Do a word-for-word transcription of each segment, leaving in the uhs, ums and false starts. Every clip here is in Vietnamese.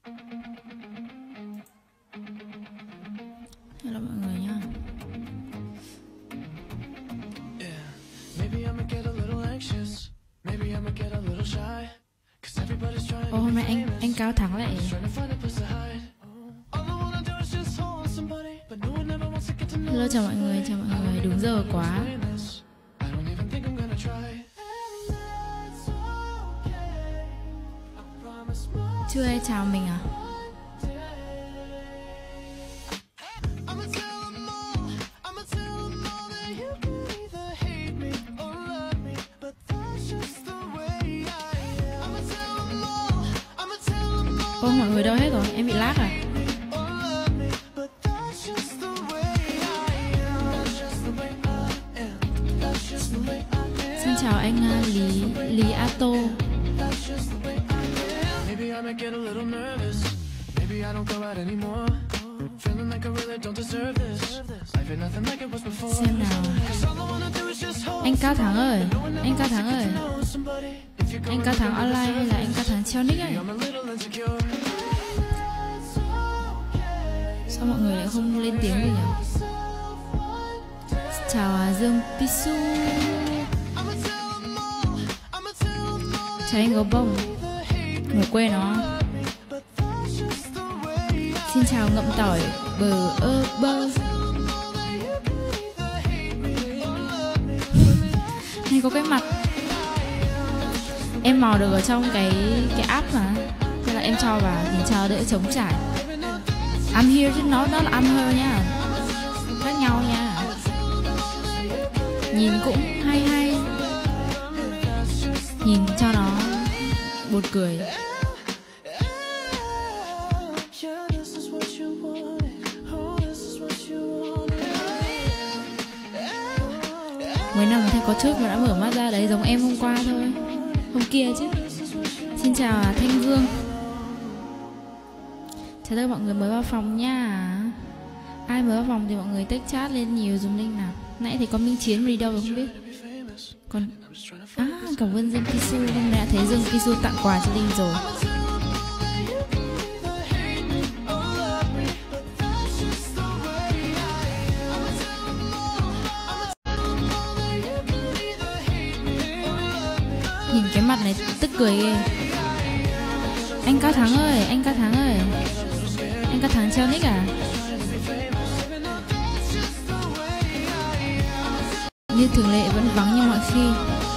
Hello mọi người nhá. Ồ, hôm nay anh anh Cao Thắng lại. Hello, chào mọi người, chào mọi người, đúng giờ quá. Chưa ai chào mình à? Ô, mọi người đâu hết rồi? Em bị lag à? Xin chào anh Lý Lý Ato. Xem nào. Anh Cao Thắng ơi, anh Cao Thắng ơi, anh Cao Thắng online hay là anh Cao Thắng treo nick ấy? Sao mọi người lại không lên tiếng gì nhỉ? Chào Dương Pisu. Chào anh Gấu Bông. Ngủ quên nó. Xin chào Ngậm Tỏi bờ ơ bơ. Này có cái mặt em mò được ở trong cái cái app mà, nên là em cho vào thì cho đỡ trống trải. I'm here chứ nó nó là I'm her nha, khác nhau nha. Nhìn cũng hay hay, nhìn cho nó buồn cười. Mấy năm thấy có trước mà đã mở mắt ra đấy, giống em hôm qua thôi, hôm kia chứ. Xin chào Thanh Vương. Chào tất cả mọi người mới vào phòng nha. Ai mới vào phòng thì mọi người text chat lên nhiều dùng link nào. Nãy thì có Minh Chiến đi đâu rồi không biết. Còn à, cảm ơn Dương Kisu. Hôm nay đã thấy Dương Kisu tặng quà cho Linh rồi. Nhìn cái mặt này tức cười ghê. Anh Cao Thắng ơi, anh Cao Thắng ơi, anh Cao Thắng treo nick à? Như thường lệ vẫn vắng như mọi khi.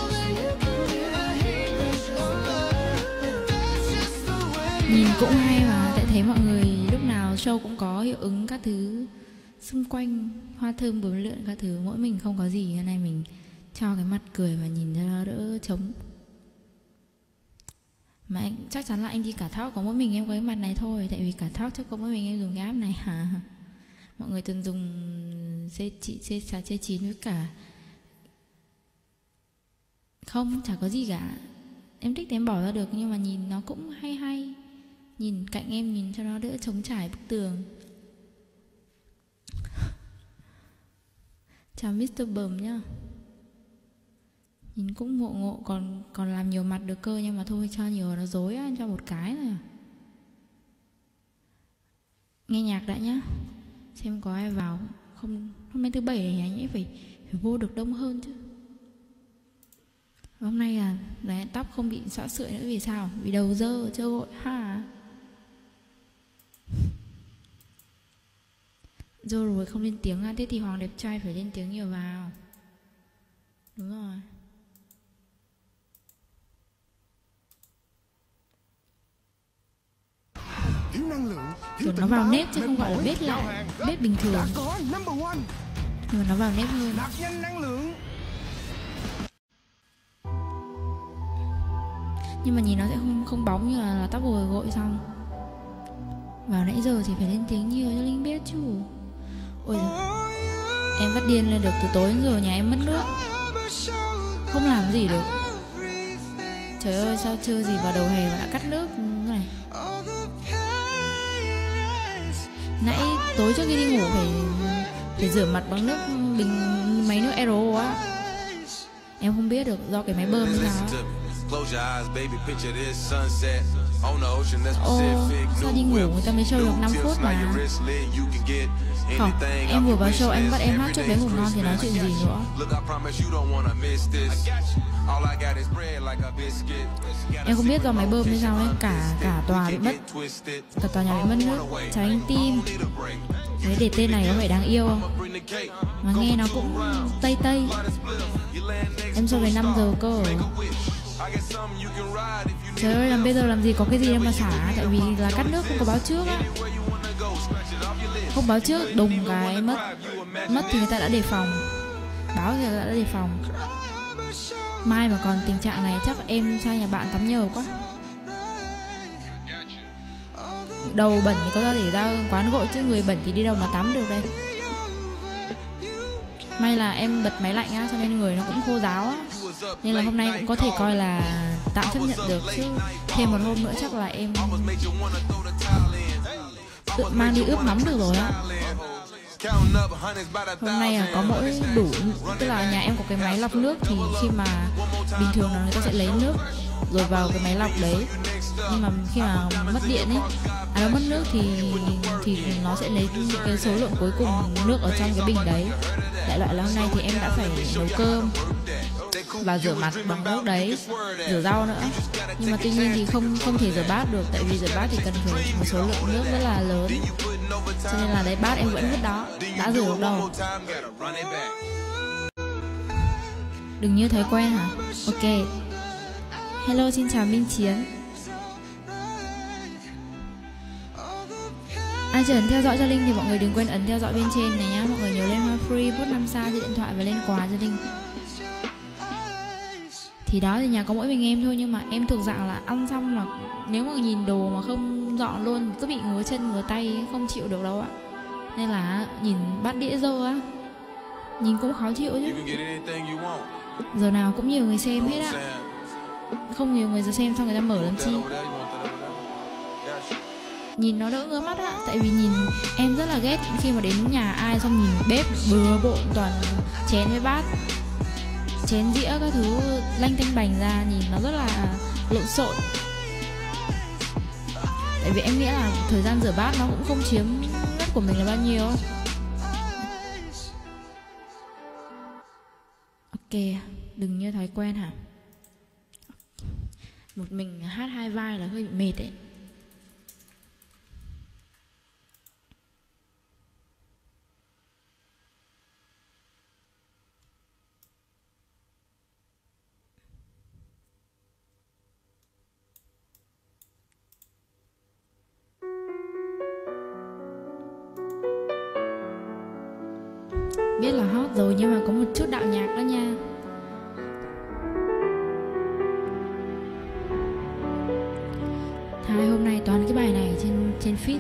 Nhìn cũng hay mà, tại thấy mọi người lúc nào show cũng có hiệu ứng các thứ xung quanh, hoa thơm bướm lượn các thứ. Mỗi mình không có gì, hôm nay mình cho cái mặt cười và nhìn cho nó đỡ trống. Mà anh, chắc chắn là anh đi cả talk có mỗi mình em có cái mặt này thôi. Tại vì cả talk chắc có mỗi mình em dùng cái app này hả? Mọi người từng dùng C chín với cả không, chả có gì cả. Em thích thì em bỏ ra được, nhưng mà nhìn nó cũng hay hay. Nhìn cạnh em nhìn cho nó đỡ trống trải bức tường. Chào mít tơ Bầm nhá. Nhìn cũng ngộ ngộ, còn còn làm nhiều mặt được cơ, nhưng mà thôi cho nhiều nó dối á, cho một cái thôi. Nghe nhạc đã nhá. Xem có ai vào không. Hôm nay thứ bảy này anh ấy phải, phải vô được đông hơn chứ. Hôm nay là đấy, tóc không bị xõa sưởi nữa. Vì sao? Vì đầu dơ trơ gội ha. Rồi rồi không lên tiếng à? Thế thì Hoàng đẹp trai phải lên tiếng nhiều vào. Đúng rồi. Thiếu năng lượng, Kiểu nó vào nếp chứ không gọi là bếp lại, bếp bình thường. Nhưng mà nó vào nếp hơn. Nạp nhanh năng lượng. Nhưng mà nhìn nó sẽ không không bóng như là, là tóc rồi gội xong. Vào nãy giờ thì phải lên tiếng nhiều cho Linh biết chứ. Ôi giời. Em phát điên lên được, từ tối đến giờ nhà em mất nước, không làm gì được. Trời ơi, sao chưa gì vào đầu hè mà đã cắt nước này. Nãy tối trước khi đi ngủ phải phải rửa mặt bằng nước bình máy nước a rờ o á. Em không biết được do cái máy bơm như nào á. Ồ, sao đi ngủ người ta mới show được năm phút mà. Không, em vừa vào show anh bắt em hát trước đấy ngủ ngon thì nói chuyện gì nữa. Em không biết do máy bơm hay sao ấy, cả cả tòa bị mất, cả tòa nhà bị mất nước, cháy tim. Đấy, để tên này có vẻ đáng yêu không? Mà nghe nó cũng tây tây. Em show đến năm giờ cơ. Trời ơi, làm bây giờ làm gì có cái gì đâu mà xả. Tại vì là cắt nước không có báo trước á. Không báo trước, đùng cái mất. Mất thì người ta đã đề phòng. Báo thì người ta đã đề phòng. Mai mà còn tình trạng này chắc em sang nhà bạn tắm nhờ quá. Đầu bẩn thì có ra để ra quán gội, chứ người bẩn thì đi đâu mà tắm được đây. May là em bật máy lạnh á, cho nên người nó cũng khô ráo á. Nên là hôm nay cũng có thể coi là tạm chấp nhận được. Chứ thêm một hôm nữa chắc là em tự mang đi ướp mắm được rồi á. Hôm nay là có mỗi đủ, tức là nhà em có cái máy lọc nước, thì khi mà bình thường là người ta sẽ lấy nước rồi vào cái máy lọc đấy, nhưng mà khi mà mất điện ấy, à nó mất nước thì thì nó sẽ lấy những cái số lượng cuối cùng nước ở trong cái bình đấy. Đại loại là hôm nay thì em đã phải nấu cơm và rửa mặt bằng nước đấy, rửa rau nữa. Nhưng mà tuy nhiên thì không không thể rửa bát được, tại vì rửa bát thì cần phải một số lượng nước rất là lớn, cho nên là đấy, bát em vẫn vứt đó, đã rửa được đâu. Đừng như thói quen hả? Ok. Hello, xin chào Minh Chiến. Ai chưa ấn theo dõi cho Linh thì mọi người đừng quên ấn theo dõi bên trên này nhá. Mọi người nhớ lên hoa free, bút năm sao trên điện thoại và lên quà cho Linh. Thì đó, thì nhà có mỗi mình em thôi, nhưng mà em thuộc dạng là ăn xong mà nếu mà nhìn đồ mà không dọn luôn cứ bị ngứa chân ngứa tay, không chịu được đâu ạ. Nên là nhìn bát đĩa dơ á, nhìn cũng khó chịu chứ. Giờ nào cũng nhiều người xem hết á. Không nhiều người giờ xem xong người ta mở làm chi. Nhìn nó đỡ ngứa mắt á. Tại vì nhìn em rất là ghét khi mà đến nhà ai xong nhìn bếp bừa bộn toàn chén với bát, chén dĩa các thứ lanh tanh bành ra, nhìn nó rất là lộn xộn. Tại vì em nghĩ là thời gian rửa bát nó cũng không chiếm đất của mình là bao nhiêu. Ok, đừng như thói quen hả? Một mình hát hai vai là hơi bị mệt ấy. Biết là hot rồi nhưng mà có một chút đạo nhạc đó nha. Hai hôm nay toàn cái bài này trên trên feed.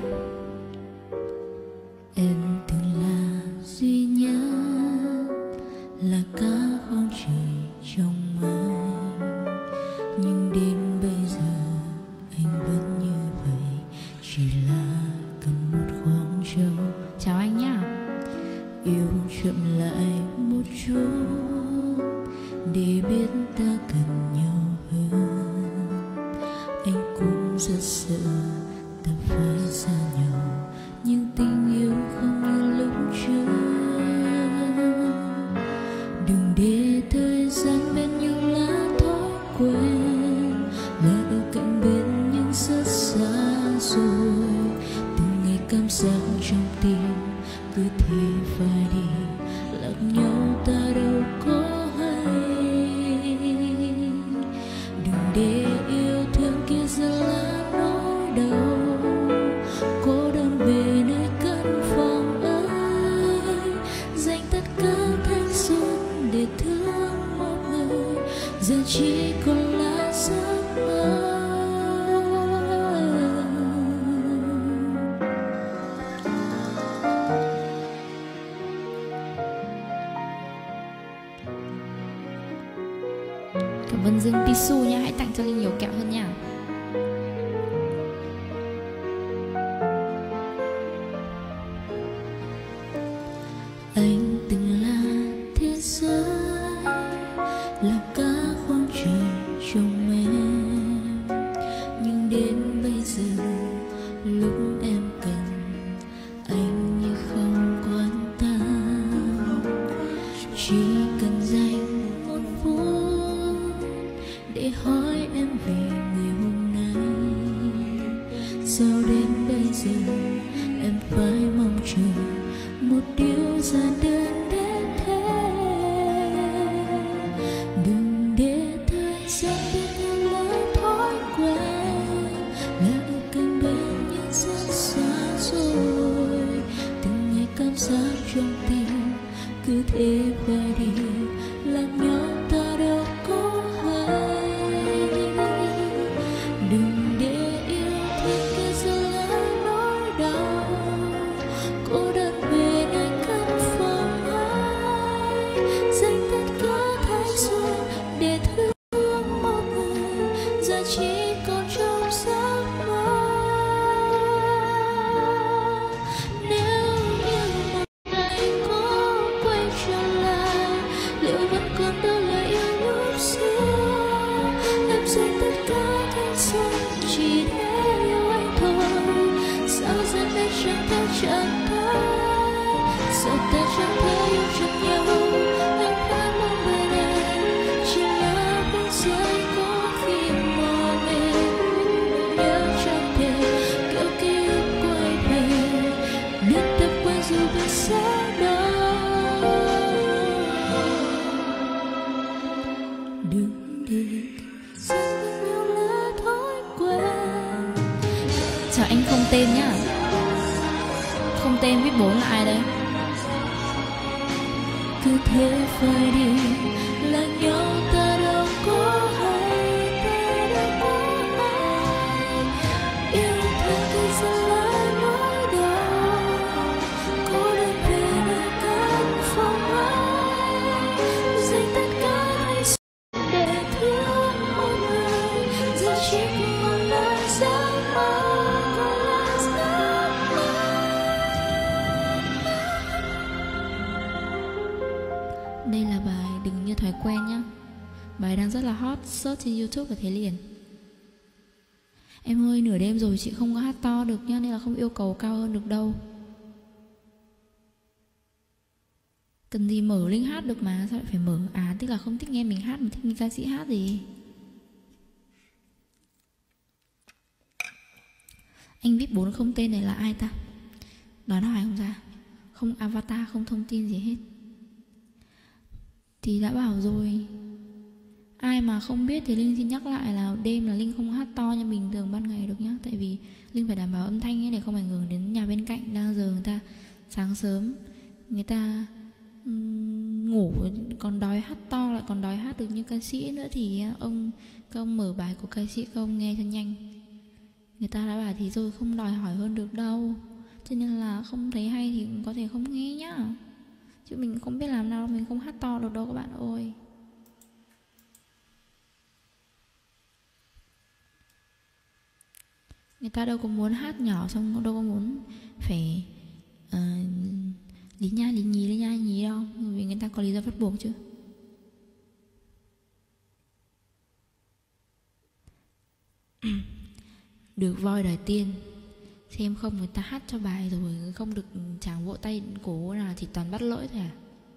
Em từng là duy nhất, là cả khoảng trời trong anh, nhưng đến bây giờ anh vẫn như vậy, chỉ là cần một khoảng trống. Chào anh nhá. Yêu chậm lại một chút để biết ta cần nhau hơn. Anh cũng rất sợ ta phải xa nhau, nhưng tình yêu không như lúc trước. Đừng để thời gian bên như là thói quen, là ở cạnh bên nhưng rất xa rồi. Từng ngày cảm giác trong tim cứ thế phải đi, lạc nhau ta đâu có hay. Đừng để yêu thương kia giờ là nỗi đau, cô đơn về nơi căn phòng ấy, dành tất cả thanh xuân để thương một người, giờ chỉ còn là giấc mơ. Cảm ơn Dương Pisu nha, hãy tặng cho Linh nhiều kẹo hơn nha. Anh từng là thế giới, là cả khoảng trời trong em, nhưng đến hỏi em về người hôm nay. Sao đến bây giờ em phải mong chờ một điều giản đơn đến thế? Đừng để thời gian biết theo lối thói quen, là ở cạnh bên nhưng rất xa rồi. Từng ngày cảm giác trong tim cứ thế phai đi, làm nhau ta đâu có hay. Đừng để yêu thương kia giờ lại nỗi đau, cô đơn về anh căn phòng ai. Dành tất cả thanh xuân để thương một người, giờ chỉ còn trong giấc mơ. Nếu như một ngày có quay trở lại, liệu vẫn còn đâu là yêu lúc xưa? Em dành tất cả thanh xuân chỉ để yêu anh thôi. Sao giờ đây chẳng thể chẳng thấy, sao ta chẳng thể yêu chân nhau? Anh phải mong bên em chỉ là phút giây có khi mò mềm. Nhớ chẳng thể kiểu ký ức quay về, biết tập quen dù biết sẽ đau. Đừng để sống với nhau là thói quen. Chào anh không tên nhá. Không tên viết bốn là ai đấy? Cứ thế phai đi, là nhau ta đâu có hay, ta đâu có hay. Yêu thương thì giờ lại nỗi đau, cô đơn về nơi căn phòng ai. Dành tất cả thanh xuân để thương một người, giờ chỉ còn là giấc mơ, còn là giấc mơ. Đây là bài Đừng Như Thói Quen nhá. Bài đang rất là hot, search trên YouTube và thấy liền. Em ơi, nửa đêm rồi chị không có hát to được nhá, nên là không yêu cầu cao hơn được đâu. Cần gì mở link hát được mà, sao lại phải mở? À, tức là không thích nghe mình hát mà thích nghe ca sĩ hát gì. Anh viết bốn không tên này là ai ta? Đoán hỏi không ra. Không avatar, không thông tin gì hết. Thì đã bảo rồi, ai mà không biết thì Linh xin nhắc lại là đêm là Linh không hát to như bình thường ban ngày được nhá. Tại vì Linh phải đảm bảo âm thanh ấy để không ảnh hưởng đến nhà bên cạnh. Đang giờ người ta sáng sớm, người ta um, ngủ còn đói hát to, lại còn đói hát được như ca sĩ nữa, thì ông các ông mở bài của ca sĩ các ông nghe cho nhanh. Người ta đã bảo thì rồi, không đòi hỏi hơn được đâu. Cho nên là không thấy hay thì có thể không nghe nhá. Chứ mình không biết làm nào, mình không hát to được đâu các bạn ơi. Người ta đâu có muốn hát nhỏ, xong đâu có muốn phải uh, lý nha lý nhí lý nha nhí đâu. Vì người ta có lý do bắt buộc chứ. Được voi đòi tiên. Xem không người ta hát cho bài rồi không được chẳng vỗ tay cổ nào thì toàn bắt lỗi thôi à.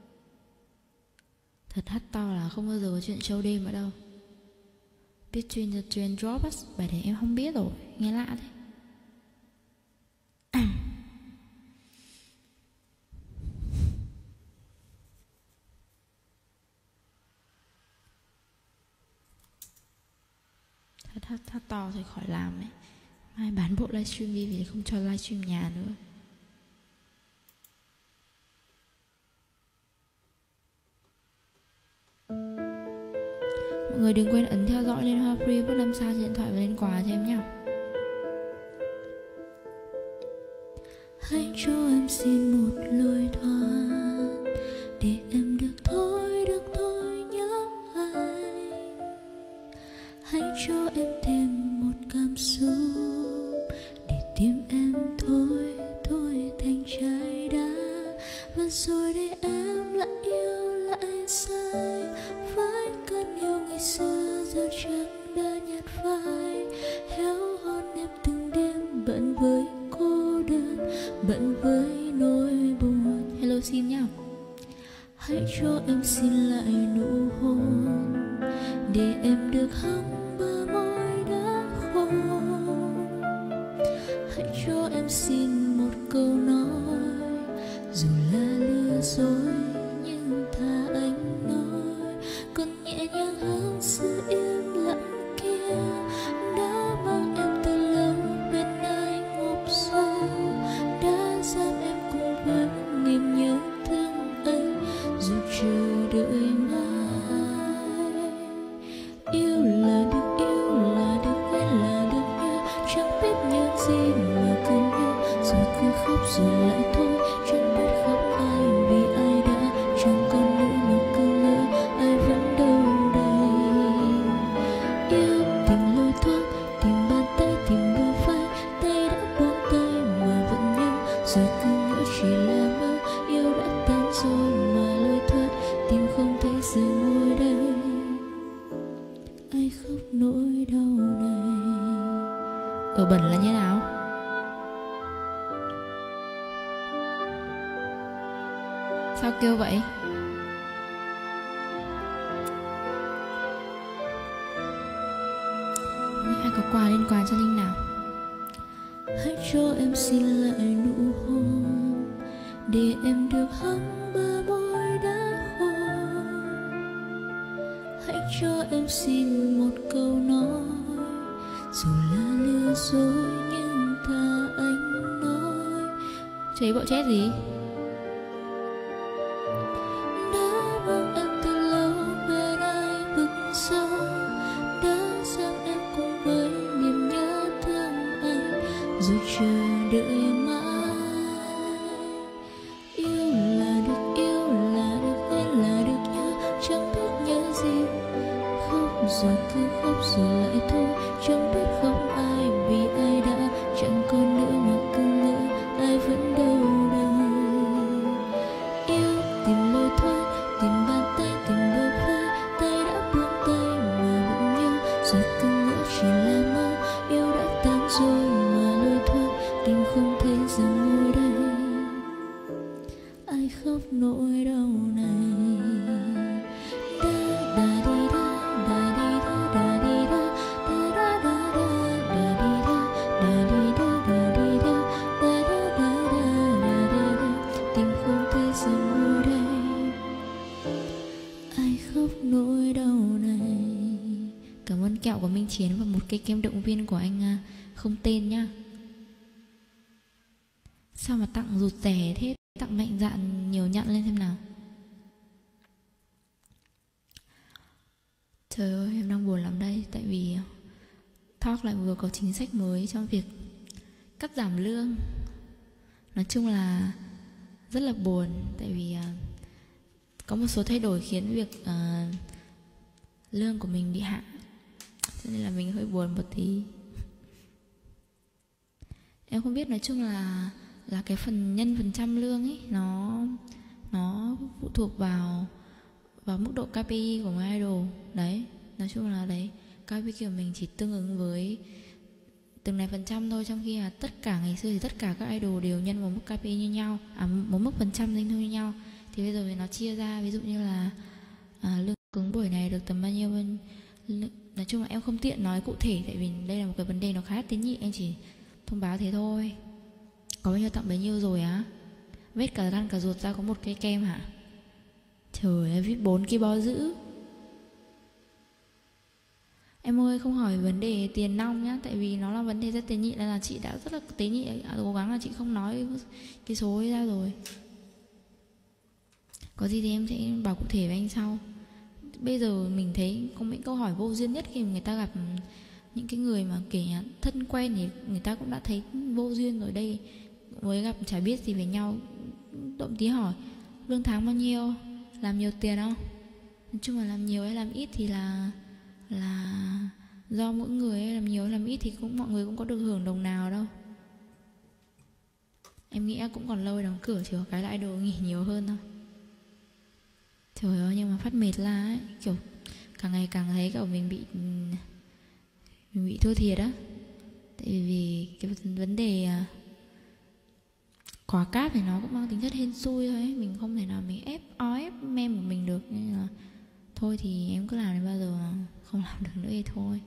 Thật hát to là không bao giờ có chuyện show đêm ở đâu. Between the Train Drops, bài này em không biết rồi, nghe lạ thế. Thật hát, hát to thì khỏi làm ấy. Mai bán bộ livestream đi vì không cho livestream nhà nữa. Mọi người đừng quên ấn theo dõi Liên Hoa Free, bút năm sao trên điện thoại và lên quà cho em nhé. Hãy cho em xin một lời thoại để em được thôi, được thôi nhớ anh. Hãy cho em thêm một cảm xúc để tim em thôi, thôi thành trái đá. Và rồi để em lại yêu lại say với cơn yêu ngày xưa, giờ chẳng đã nhạt phai. Héo hon em từng đêm bận với cô đơn, bận với nỗi buồn. Hello xin nhá. Hãy cho em xin lại nụ hôn để em được hắng bờ môi đã khô. Hãy cho em xin một câu nói, dù là lừa dối nhưng thà anh nói, còn nhẹ nhàng hơn sự im lặng kia đã mang em từ lâu bên anh ngục sâu, đã giam em cùng với niềm nhớ thương anh dù chờ đợi mãi. Yêu là được yêu là được hay là được nhớ, chẳng biết nhớ gì mà cứ nhớ, rồi cứ khóc rồi lại thôi, chẳng biết khóc ai vì ai đã chẳng còn nữa mà cứ ngỡ ai vẫn đâu đây. Yêu tìm lối thoát, tìm bàn tay, tìm đôi vai, tay đã buông tay mà vẫn nhớ, rồi cứ ngỡ chỉ là mơ. Yêu đã tan rồi mà lối thoát, tìm không thấy giờ ngồi đây, ai khóc nỗi đau này. Ở bẩn là như nào? Sao kêu vậy? Ai có quà liên quan cho Linh nào? Hãy cho em xin lại nụ hôn, để em được hắng bờ môi đã khô. Hãy cho em xin một câu nói, dù là lừa dối nhưng thà anh nói. Chế bộ chết gì? Đã mang em từ lâu bên ai vực sâu, đã giam em cùng với niềm nhớ thương anh rồi chờ đợi mãi. Yêu là được yêu là được hay là được nhớ, chẳng biết nhớ gì, khóc rồi cứ khóc rồi lại thôi, chẳng biết khóc ai vì ai đã chẳng còn nữa mà cứ ngỡ ai vẫn đâu đây. Yêu tìm lối thoát, tìm bàn tay, tìm đôi vai, tay đã buông tay mà vẫn nhớ, rồi cứ ngỡ chỉ là mơ. Yêu đã tan rồi mà lối thoát, tìm không thấy giờ ngồi đây, ai khóc nỗi đau này. Da da đi da, da đi da, da đi da, da da da da, da đi da, da đi da, da đi da, da da da da, da da da, tìm không thấy giờ ngồi đây, ai khóc nỗi đau này. Cảm ơn kẹo của Minh Chiến và một cây kem động viên của anh à, không tên nhá. Sao mà tặng rụt rẻ thế? Tặng mạnh dạn nhiều nhận lên xem nào. Trời ơi, em đang buồn lắm đây. Tại vì Talk lại vừa có chính sách mới trong việc cắt giảm lương. Nói chung là rất là buồn. Tại vì uh, có một số thay đổi khiến việc uh, lương của mình bị hạ, cho nên là mình hơi buồn một tí. Em không biết, nói chung là là cái phần nhân phần trăm lương ấy nó nó phụ thuộc vào vào mức độ ca pê i của My Idol đấy. Nói chung là đấy, ca pê i của mình chỉ tương ứng với từng này phần trăm thôi, trong khi là tất cả ngày xưa thì tất cả các idol đều nhân một mức ca pê i như nhau, à một mức phần trăm doanh thu như nhau. Thì bây giờ thì nó chia ra, ví dụ như là à, lương cứng buổi này được tầm bao nhiêu bên. Nói chung là em không tiện nói cụ thể, tại vì đây là một cái vấn đề nó khá là tế nhị, em chỉ thông báo thế thôi. Có bao nhiêu tặng bấy nhiêu rồi á? Vết cả gan cả ruột ra có một cây kem hả? Trời ơi, viết bốn cái bó dữ. Em ơi, không hỏi vấn đề tiền nong nhá, tại vì nó là vấn đề rất tế nhị, nên là chị đã rất là tế nhị, cố gắng là chị không nói cái số ấy ra rồi. Có gì thì em sẽ bảo cụ thể với anh sau. Bây giờ mình thấy có những câu hỏi vô duyên nhất khi mà người ta gặp những cái người mà kể thân quen thì người ta cũng đã thấy vô duyên rồi. Đây mới gặp chả biết gì về nhau, động tí hỏi lương tháng bao nhiêu, làm nhiều tiền không. Nói chung là làm nhiều hay làm ít thì là là do mỗi người ấy, làm nhiều hay làm ít thì cũng mọi người cũng có được hưởng đồng nào đâu. Em nghĩ cũng còn lâu đóng cửa, chỉ có cái là idol nghỉ nhiều hơn thôi. Trời ơi, nhưng mà phát mệt la ấy, kiểu càng ngày càng thấy kiểu mình bị mình bị thua thiệt á. Tại vì cái vấn đề quả cáp thì nó cũng mang tính chất hên xui thôi ấy. Mình không thể nào mình ép o ép mem của mình được, nên là thôi thì em cứ làm đến bao giờ mà không làm được nữa thì thôi.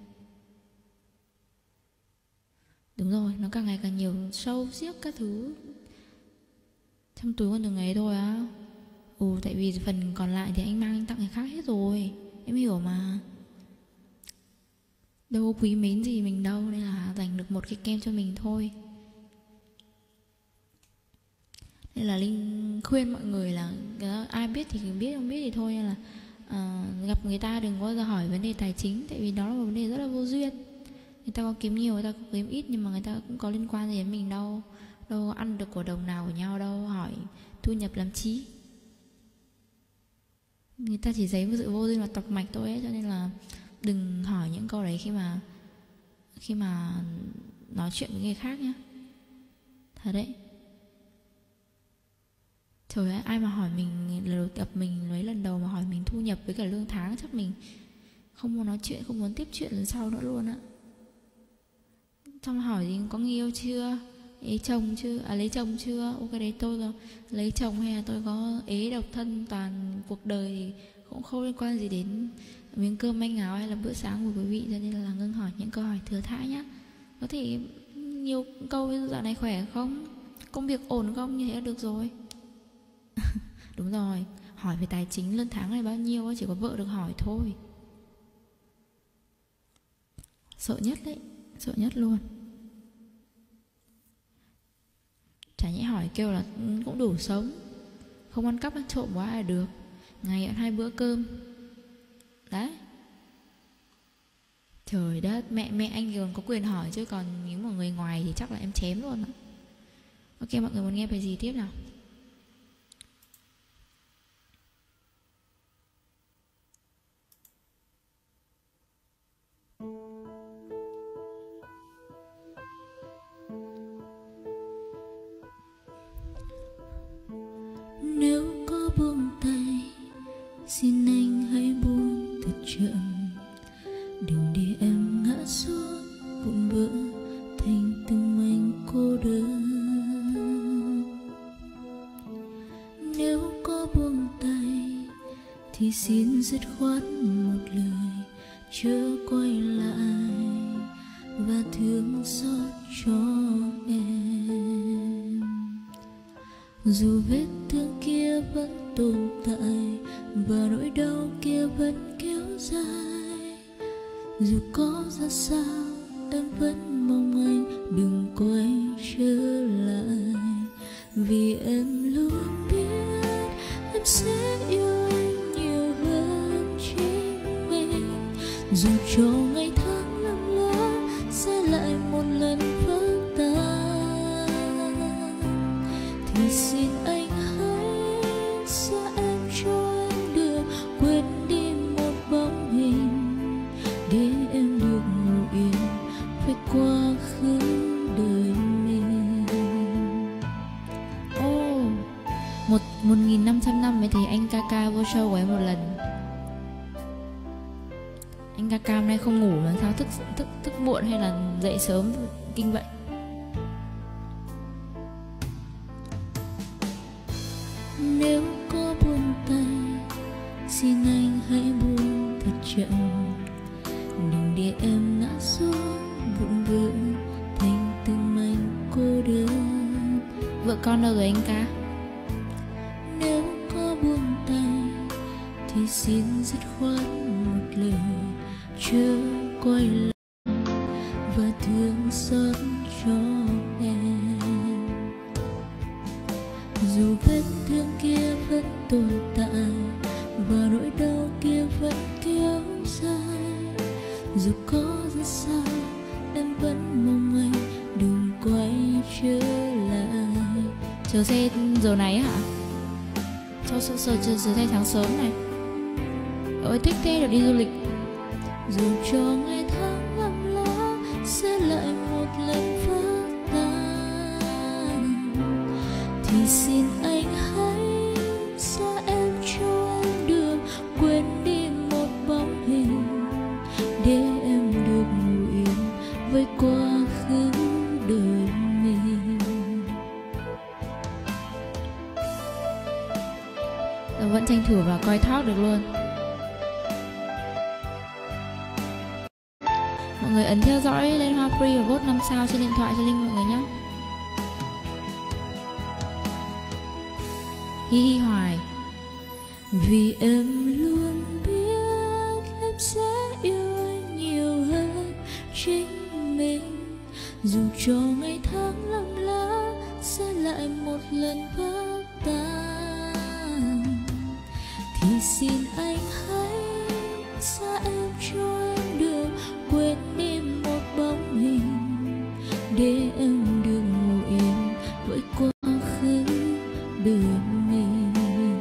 Đúng rồi, nó càng ngày càng nhiều show xiếc các thứ trong túi con từng ấy thôi á. Ừ, tại vì phần còn lại thì anh mang anh tặng người khác hết rồi, em hiểu mà. Đâu có quý mến gì mình đâu, nên là dành được một cái kem cho mình thôi. Nên là Linh khuyên mọi người là ai biết thì biết, không biết thì thôi. Nên là uh, gặp người ta đừng có bao giờ hỏi vấn đề tài chính, tại vì đó là một vấn đề rất là vô duyên. Người ta có kiếm nhiều, người ta có kiếm ít, nhưng mà người ta cũng có liên quan gì đến mình đâu. Đâu có ăn được của đồng nào của nhau đâu, hỏi thu nhập làm chi. Người ta chỉ giấy sự vô duyên và tọc mạch thôi ấy. Cho nên là đừng hỏi những câu đấy khi mà Khi mà nói chuyện với người khác nhá. Thật đấy. Trời ơi, ai mà hỏi mình lần gặp mình mấy lần đầu mà hỏi mình thu nhập với cả lương tháng, chắc mình không muốn nói chuyện, không muốn tiếp chuyện lần sau nữa luôn á. Xong hỏi gì có người yêu chưa, lấy chồng chưa, à lấy chồng chưa. Ok đấy, tôi có lấy chồng hay là tôi có ế độc thân toàn cuộc đời thì cũng không liên quan gì đến miếng cơm manh áo hay là bữa sáng của quý vị. Cho nên là ngưng hỏi những câu hỏi thừa thãi nhá. Có thể nhiều câu ví dụ dạo này khỏe không, công việc ổn không, như thế là được rồi. Đúng rồi, hỏi về tài chính lương tháng này bao nhiêu chỉ có vợ được hỏi thôi. Sợ nhất đấy, sợ nhất luôn. Chả nhẽ hỏi kêu là cũng đủ sống, không ăn cắp ăn trộm quá là được, ngày ăn hai bữa cơm. Đấy. Trời đất, mẹ mẹ anh còn có quyền hỏi, chứ còn nếu mà người ngoài thì chắc là em chém luôn á. Ok, mọi người muốn nghe bài gì tiếp nào? Nếu có buông tay, xin anh hãy buông thật chậm, đừng để em ngã xuống vụn vỡ thành từng mảnh cô đơn. Nếu có buông tay thì xin dứt khoát một lời, chớ quay lại và thương xót cho em. Dù vết thương kia vẫn tồn tại và nỗi đau kia vẫn kéo dài, dù có ra sao em vẫn mong anh đừng quay trở lại, vì em luôn biết em sẽ yêu anh nhiều hơn chính mình. Dù cho ngày tháng lầm lỡ sẽ lại một lần vỡ tan, thì xin anh hãy xa em cho em được quên đi một bóng hình, để em được ngủ yên với quá khứ đời mình. Ồ, oh, một một nghìn năm trăm năm mới thấy anh ca ca vô show của em một lần. Anh ca ca hôm nay không ngủ, làm sao thức thức thức muộn hay là dậy sớm kinh vậy? Nếu có buông tay, xin anh hãy buông thật chậm, đừng để em ngã xuống vụn vỡ thành từng mảnh cô đơn. Vợ con đâu rồi anh ca? Nếu có buông tay thì xin dứt khoát một lời, chớ quay lại và thương xót cho em. Dù vết thương kia vẫn tồn tại và nỗi đau kia vẫn kéo dài, dù có ra sao em vẫn mong anh đừng quay trở lại. Chờ xe giờ này hả? Cho sợ sợ chờ giờ xe sáng sớm này. Ôi thích thế, được đi du lịch. Dù cho ngày tháng lầm lỡ sẽ lại một lần vỡ tan, thì xin anh hãy xa em cho em được quên đi một bóng hình, để em được ngủ yên với quá khứ đời mình. Tôi vẫn tranh thủ vào coi talk được luôn. Mọi người ấn theo dõi lên Hoa Free và vote năm sao trên điện thoại cho Linh mọi người nhé. Hi hi hoài. Vì em luôn biết em sẽ yêu anh nhiều hơn chính mình, dù cho ngày tháng lầm lỡ sẽ lại một lần vỡ tan, thì xin anh hãy xa em cho em được quên đi một bóng hình, để em được ngủ yên với quá khứ đời mình.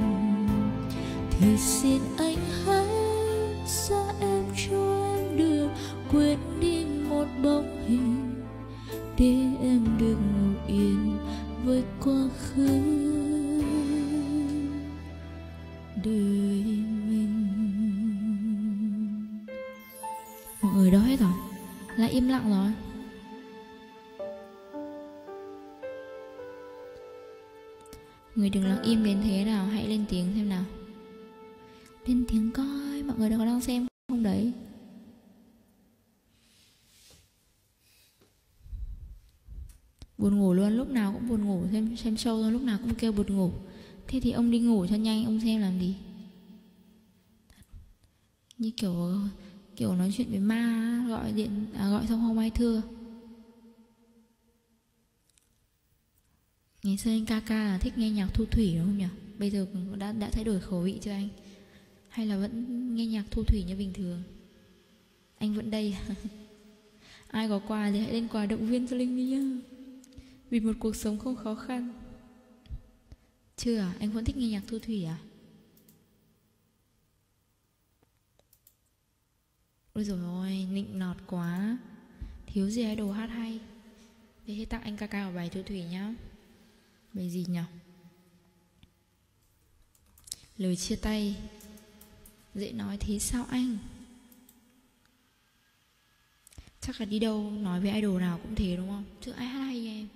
Thì xin anh hãy xa em cho em được quên đi một bóng hình, để em được ngủ yên với quá khứ đời mình. Mọi người đâu hết rồi? Lại im lặng rồi. Người đừng lặng im đến thế nào, hãy lên tiếng xem nào. Lên tiếng coi, mọi người có đang xem không đấy? Buồn ngủ luôn, lúc nào cũng buồn ngủ, xem xem show thôi lúc nào cũng kêu buồn ngủ. Thế thì ông đi ngủ cho nhanh, ông xem làm gì? Như kiểu kiểu nói chuyện với ma, gọi điện à, gọi xong không ai thưa. Ngày xưa anh ca ca là thích nghe nhạc Thu Thủy đúng không nhỉ? Bây giờ đã đã thay đổi khẩu vị chưa anh? Hay là vẫn nghe nhạc Thu Thủy như bình thường? Anh vẫn đây. Ai có quà thì hãy lên quà động viên cho Linh đi nhá. Vì một cuộc sống không khó khăn. Chưa à? Anh vẫn thích nghe nhạc Thu Thủy à? Ôi dồi ôi, nịnh nọt quá. Thiếu gì idol hát hay. Thế thì tặng anh ca ca ở bài Thu Thủy nhá. Bài gì nhỉ? Lời chia tay. Dễ nói thế sao anh? Chắc là đi đâu nói với idol nào cũng thế đúng không? Chứ ai hát hay em.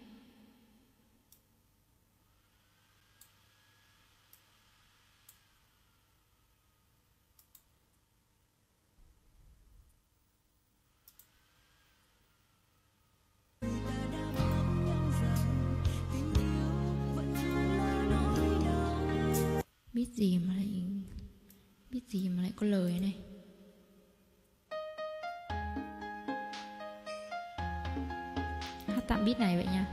Biết gì mà lại Biết gì mà lại có lời này. Hát tạm beat này vậy nha.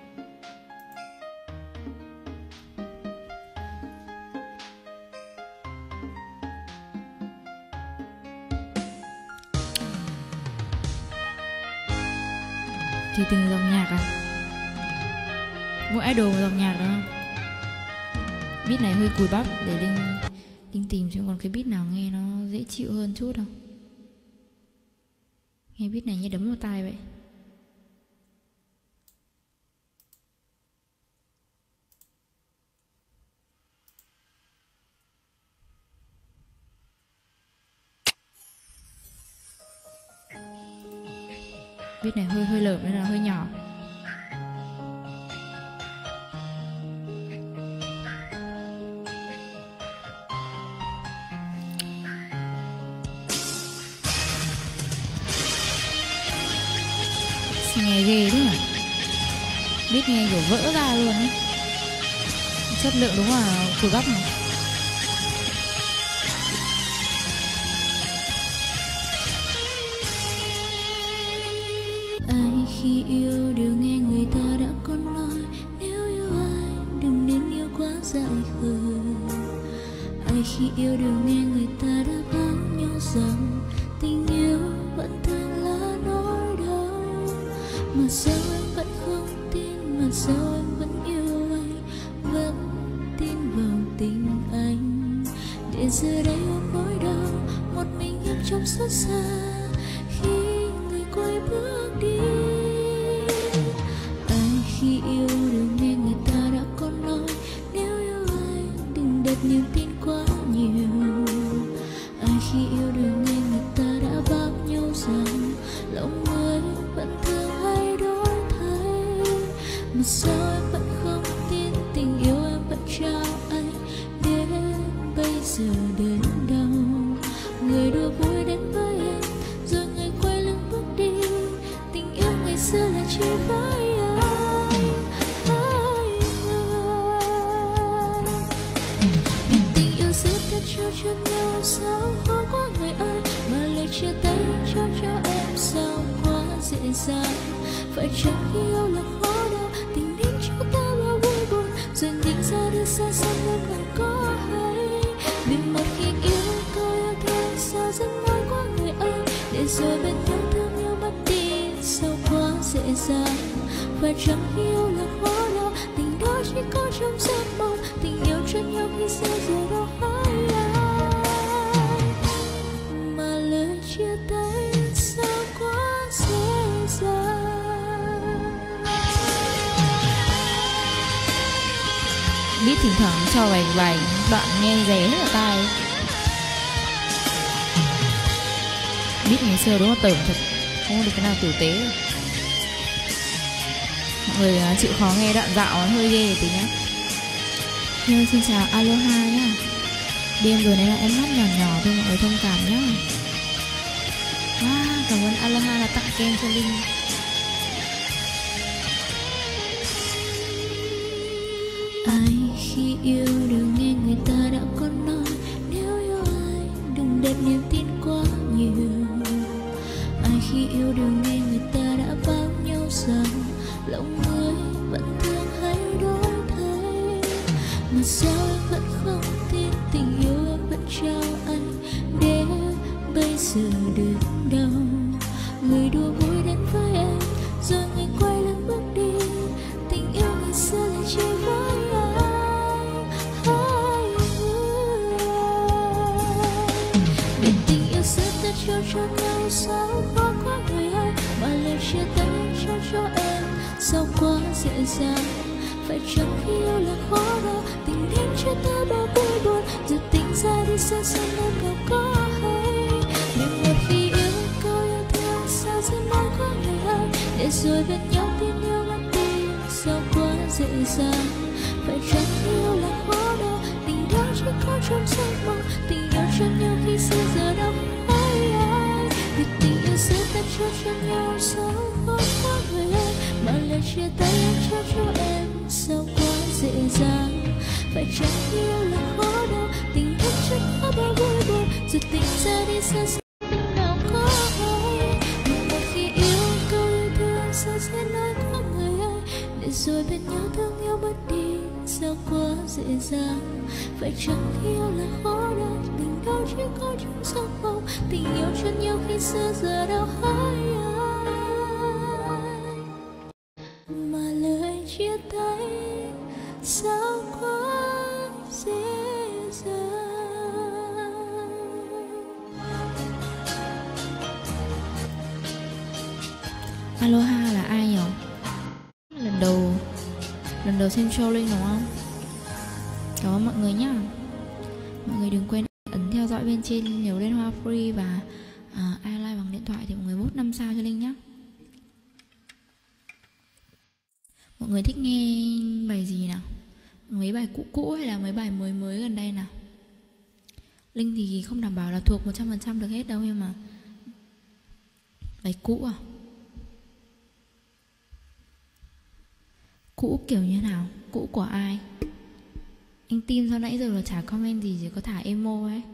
Thì từng dòng nhạc à? Mỗi idol một dòng nhạc đúng không? Beat này hơi cùi bắp, để Linh Linh tìm xem còn cái beat nào nghe nó dễ chịu hơn chút không. Nghe beat này như đấm vào tai vậy. Beat này hơi hơi lởm nên là hơi nhỏ. Nghe ghê thế à? Biết nghe kiểu vỡ ra luôn ấy. Chất lượng đúng là cùi bắp này. Ai khi yêu đều nghe người ta đã có nói, nếu yêu ai đừng nên yêu quá dại khờ. Ai khi yêu đều nghe người ta đã báo nhau rằng tình yêu vẫn thường là nỗi đau. Mà sao anh vẫn không tin, mà sao anh vẫn yêu anh, vẫn tin vào tình anh. Để giờ đây ôm nỗi đau một mình em trong xót xa, khi người quay bước đi. Ai khi yêu đều nghe người ta đã có nói, nếu yêu ai đừng đặt niềm tin quá nhiều. Ai khi yêu đều nghe người ta đã báo nhau rằng lòng người vẫn thường hay đổi thay. Mà sao em vẫn không tin tình yêu em vẫn trao anh, đến bây giờ đến đâu. Người đùa vui đến với em rồi người quay lưng bước đi. chia tay trao cho em sao quá dễ dàng. Phải chăng yêu là khó đau, tình đến cho ta bao vui buồn, rồi nhìn ra đi xa xăm em càng có hay. Vì một khi yêu câu yêu thương sao rất nói qua người ơi, để rồi bên nhau thương nhau mất đi sao quá dễ dàng. Phải chăng yêu là khó đau, tình đó chỉ có trong giấc mộng, tình yêu chân nhau khi xa rồi đâu hay ai. Mà lời chia tay sao quá dễ dàng. Biết thỉnh thoảng cho vài vài đoạn nghe rẻ rất là tai. Biết ngày xưa đúng là tởm thật, không có được cái nào tử tế. Mọi người chịu khó nghe đoạn dạo nó hơi ghê tí nhá. Hello, xin chào, aloha nhá. Đêm rồi nên là em hát nhỏ nhỏ thôi, mọi người thông cảm nhá. Wow, cảm ơn aloha là tặng kem cho Linh. Ai khi yêu đừng nghe người ta đã có nói, nếu yêu ai đừng đẹp niềm tin quá nhiều. Ai khi yêu đừng nghe người ta đã bao nhau rằng lòng người vẫn thương hay đổi thay. Mà sao em vẫn không tin tình yêu em vẫn trao anh, để bây giờ được đâu. Người đùa vui đến với em rồi người quay lưng bước đi, tình yêu ngày xưa lại chỉ với ai. Để tình yêu xưa ta trao cho nhau sao khó có người ơi, mà lời chia tay trao cho em sao quá dễ dàng. Phải chăng khi yêu là khó đau, tình đến cho ta bao vui buồn, rồi tình ra đi xa xăm em càng có hay. Vì một khi yêu câu yêu thương sao sẽ nói có người ơi, để rồi bên nhau tin yêu mất đi sao quá dễ dàng. Phải chăng yêu là khó đau, tình đó chỉ có trong giấc mộng, tình yêu chân nhau khi xưa giờ đâu hay ai. Vì tình yêu xưa ta cho cho nhau sao khó có người ơi, mà lời chia tay anh trao cho em sao quá dễ dàng. Phải chăng yêu là khó đau, tình thật chất có bao vui buồn, rồi tình ra đi xa xa tình nào có hay. Nhưng một khi yêu câu yêu thương sao sẽ nói có người ơi, để rồi bên nhau thương yêu mất đi sao quá dễ dàng. Phải chăng yêu là khó đau, tình đâu chỉ có trong giấc mộng, tình yêu chân nhau khi xưa giờ đâu hay ai. Mà lời chia tay sao quá dễ dàng. Aloha là ai nhỉ? Lần đầu Lần đầu xem show Linh đúng không? Cảm ơn mọi người nhá. Mọi người đừng quên ấn theo dõi bên trên nhiều lên hoa free, và à, ai like bằng điện thoại thì mọi người vote năm sao cho Linh nhá. Mọi người thích nghe bài gì nào? Mấy bài cũ cũ hay là mấy bài mới mới gần đây nào? Linh thì không đảm bảo là thuộc một trăm phần trăm được hết đâu, nhưng mà bài cũ à? Cũ kiểu như nào? Cũ của ai? Anh Tim sao nãy giờ là chả comment gì, chỉ có thả emo ấy.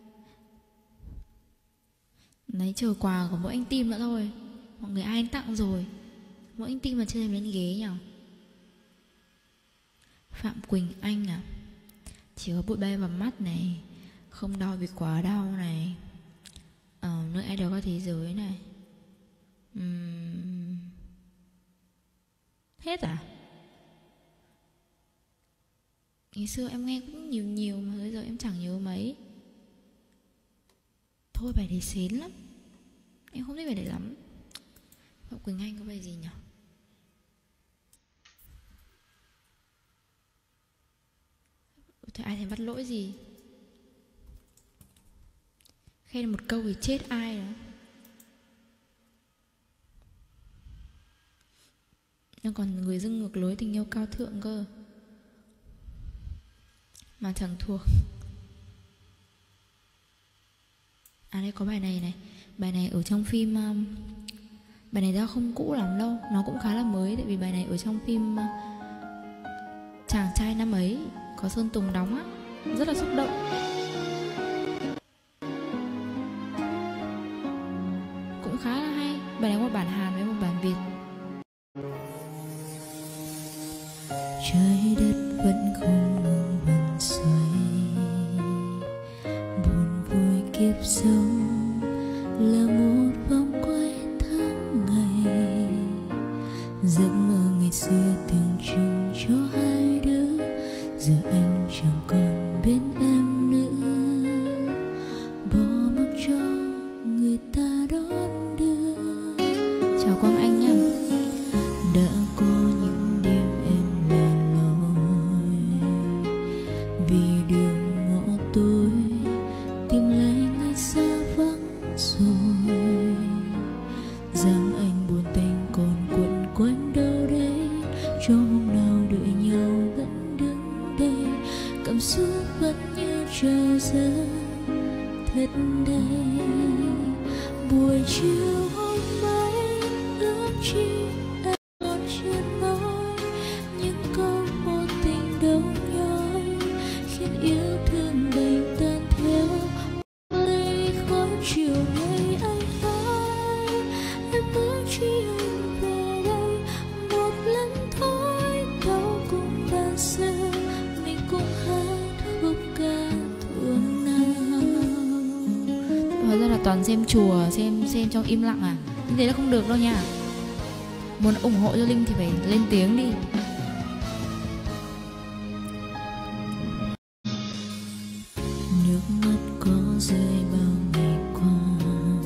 Đấy, chờ quà của mỗi anh Tim nữa thôi. Mọi người ai anh tặng rồi, mỗi anh Tim mà chưa lên ghế nhỉ? Phạm Quỳnh Anh à? Chỉ có bụi bay vào mắt này, không đau vì quá đau này, ờ, nơi ai đó có thế giới này. uhm... Hết à? Ngày xưa em nghe cũng nhiều nhiều mà bây giờ em chẳng nhớ mấy. Thôi bài đấy xến lắm, em không thích bài đấy lắm. Phạm Quỳnh Anh có bài gì nhỉ? Thôi ai thèm bắt lỗi gì, khen một câu thì chết ai đó. Nhưng còn người dưng ngược lối tình yêu cao thượng cơ mà chẳng thuộc. À đây có bài này này. Bài này ở trong phim um, bài này ra không cũ lắm đâu, nó cũng khá là mới. Tại vì bài này ở trong phim uh, Chàng trai năm ấy, có Sơn Tùng đóng á, rất là xúc động. cũng khá là hay. Bài này một bản Hàn với một bản Việt. Trái đất vẫn không ngừng vần xoay, buồn vui kiếp sống là một vòng quay tháng ngày. Giấc mơ ngày xưa tưởng chừng cho hai đứa, giờ anh chẳng còn bên em nữa, bỏ mặc cho người ta đón đưa. Chào Quang Anh nha. Đã có những đêm em lẻ loi vì đường ngõ tối, tìm lại ngày xa vắng rồi. Dáng anh buồn tênh còn quẩn quanh đâu đấy, cho hôm nào đợi nhau vẫn đứng đây. Cảm xúc vẫn như chờ giờ thật đầy. Buổi chiều hôm ấy ước chi em còn chưa nói những câu vô tình đâu nhói, khiến yêu thương đành tan theo lấy khói chiều nay. Anh nói em ước chi anh về đây một lần thôi, đâu cùng đàn sơ mình cùng hát khúc ca thuở nào. Hóa ra là toàn xem chùa, xem xem trong im lặng à? Như thế là không được đâu nha. Muốn ủng hộ cho Linh thì phải lên tiếng đi. Nước mắt có rơi bao ngày qua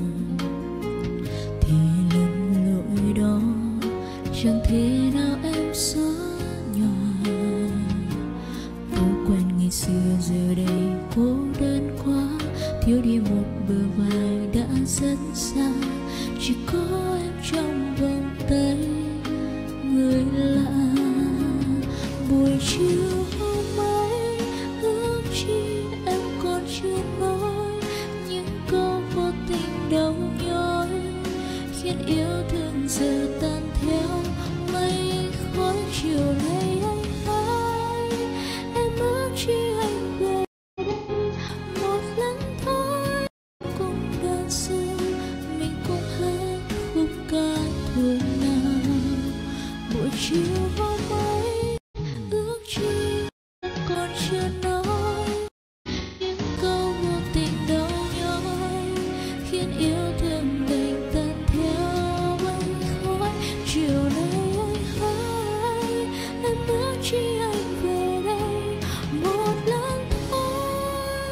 thì lầm lỗi đó chẳng thể nào em xóa nhòa. Phố quen ngày xưa giờ đây cô đơn quá, thiếu đi một bờ vai đã rất xa. Chỉ có em trong vòng tay người lạ. Buổi chiều hôm ấy ước chi em còn chưa nói những câu vô tình đau nhói, khiến yêu thương giờ tan theo mây khói chiều nay. Anh nói em ước chi anh về đây một lần thôi, cùng đàn xưa mình cùng hát khúc ca thuở nào. Buổi chiều hôm ấy ước chi em còn chưa nói những câu vô tình đau nhói, khiến yêu thương đành tan theo mây khói chiều nay. Anh hỏi em ước chi anh về đây một lần thôi,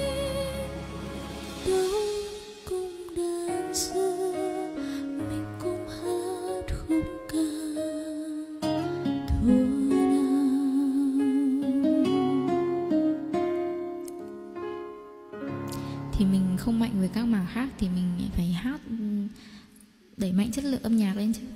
đâu cùng đàn xưa mình cùng hát khúc ca thuở nào. Thì mình không mạnh với các mảng khác thì mình phải hát, đẩy mạnh chất lượng âm nhạc lên chứ.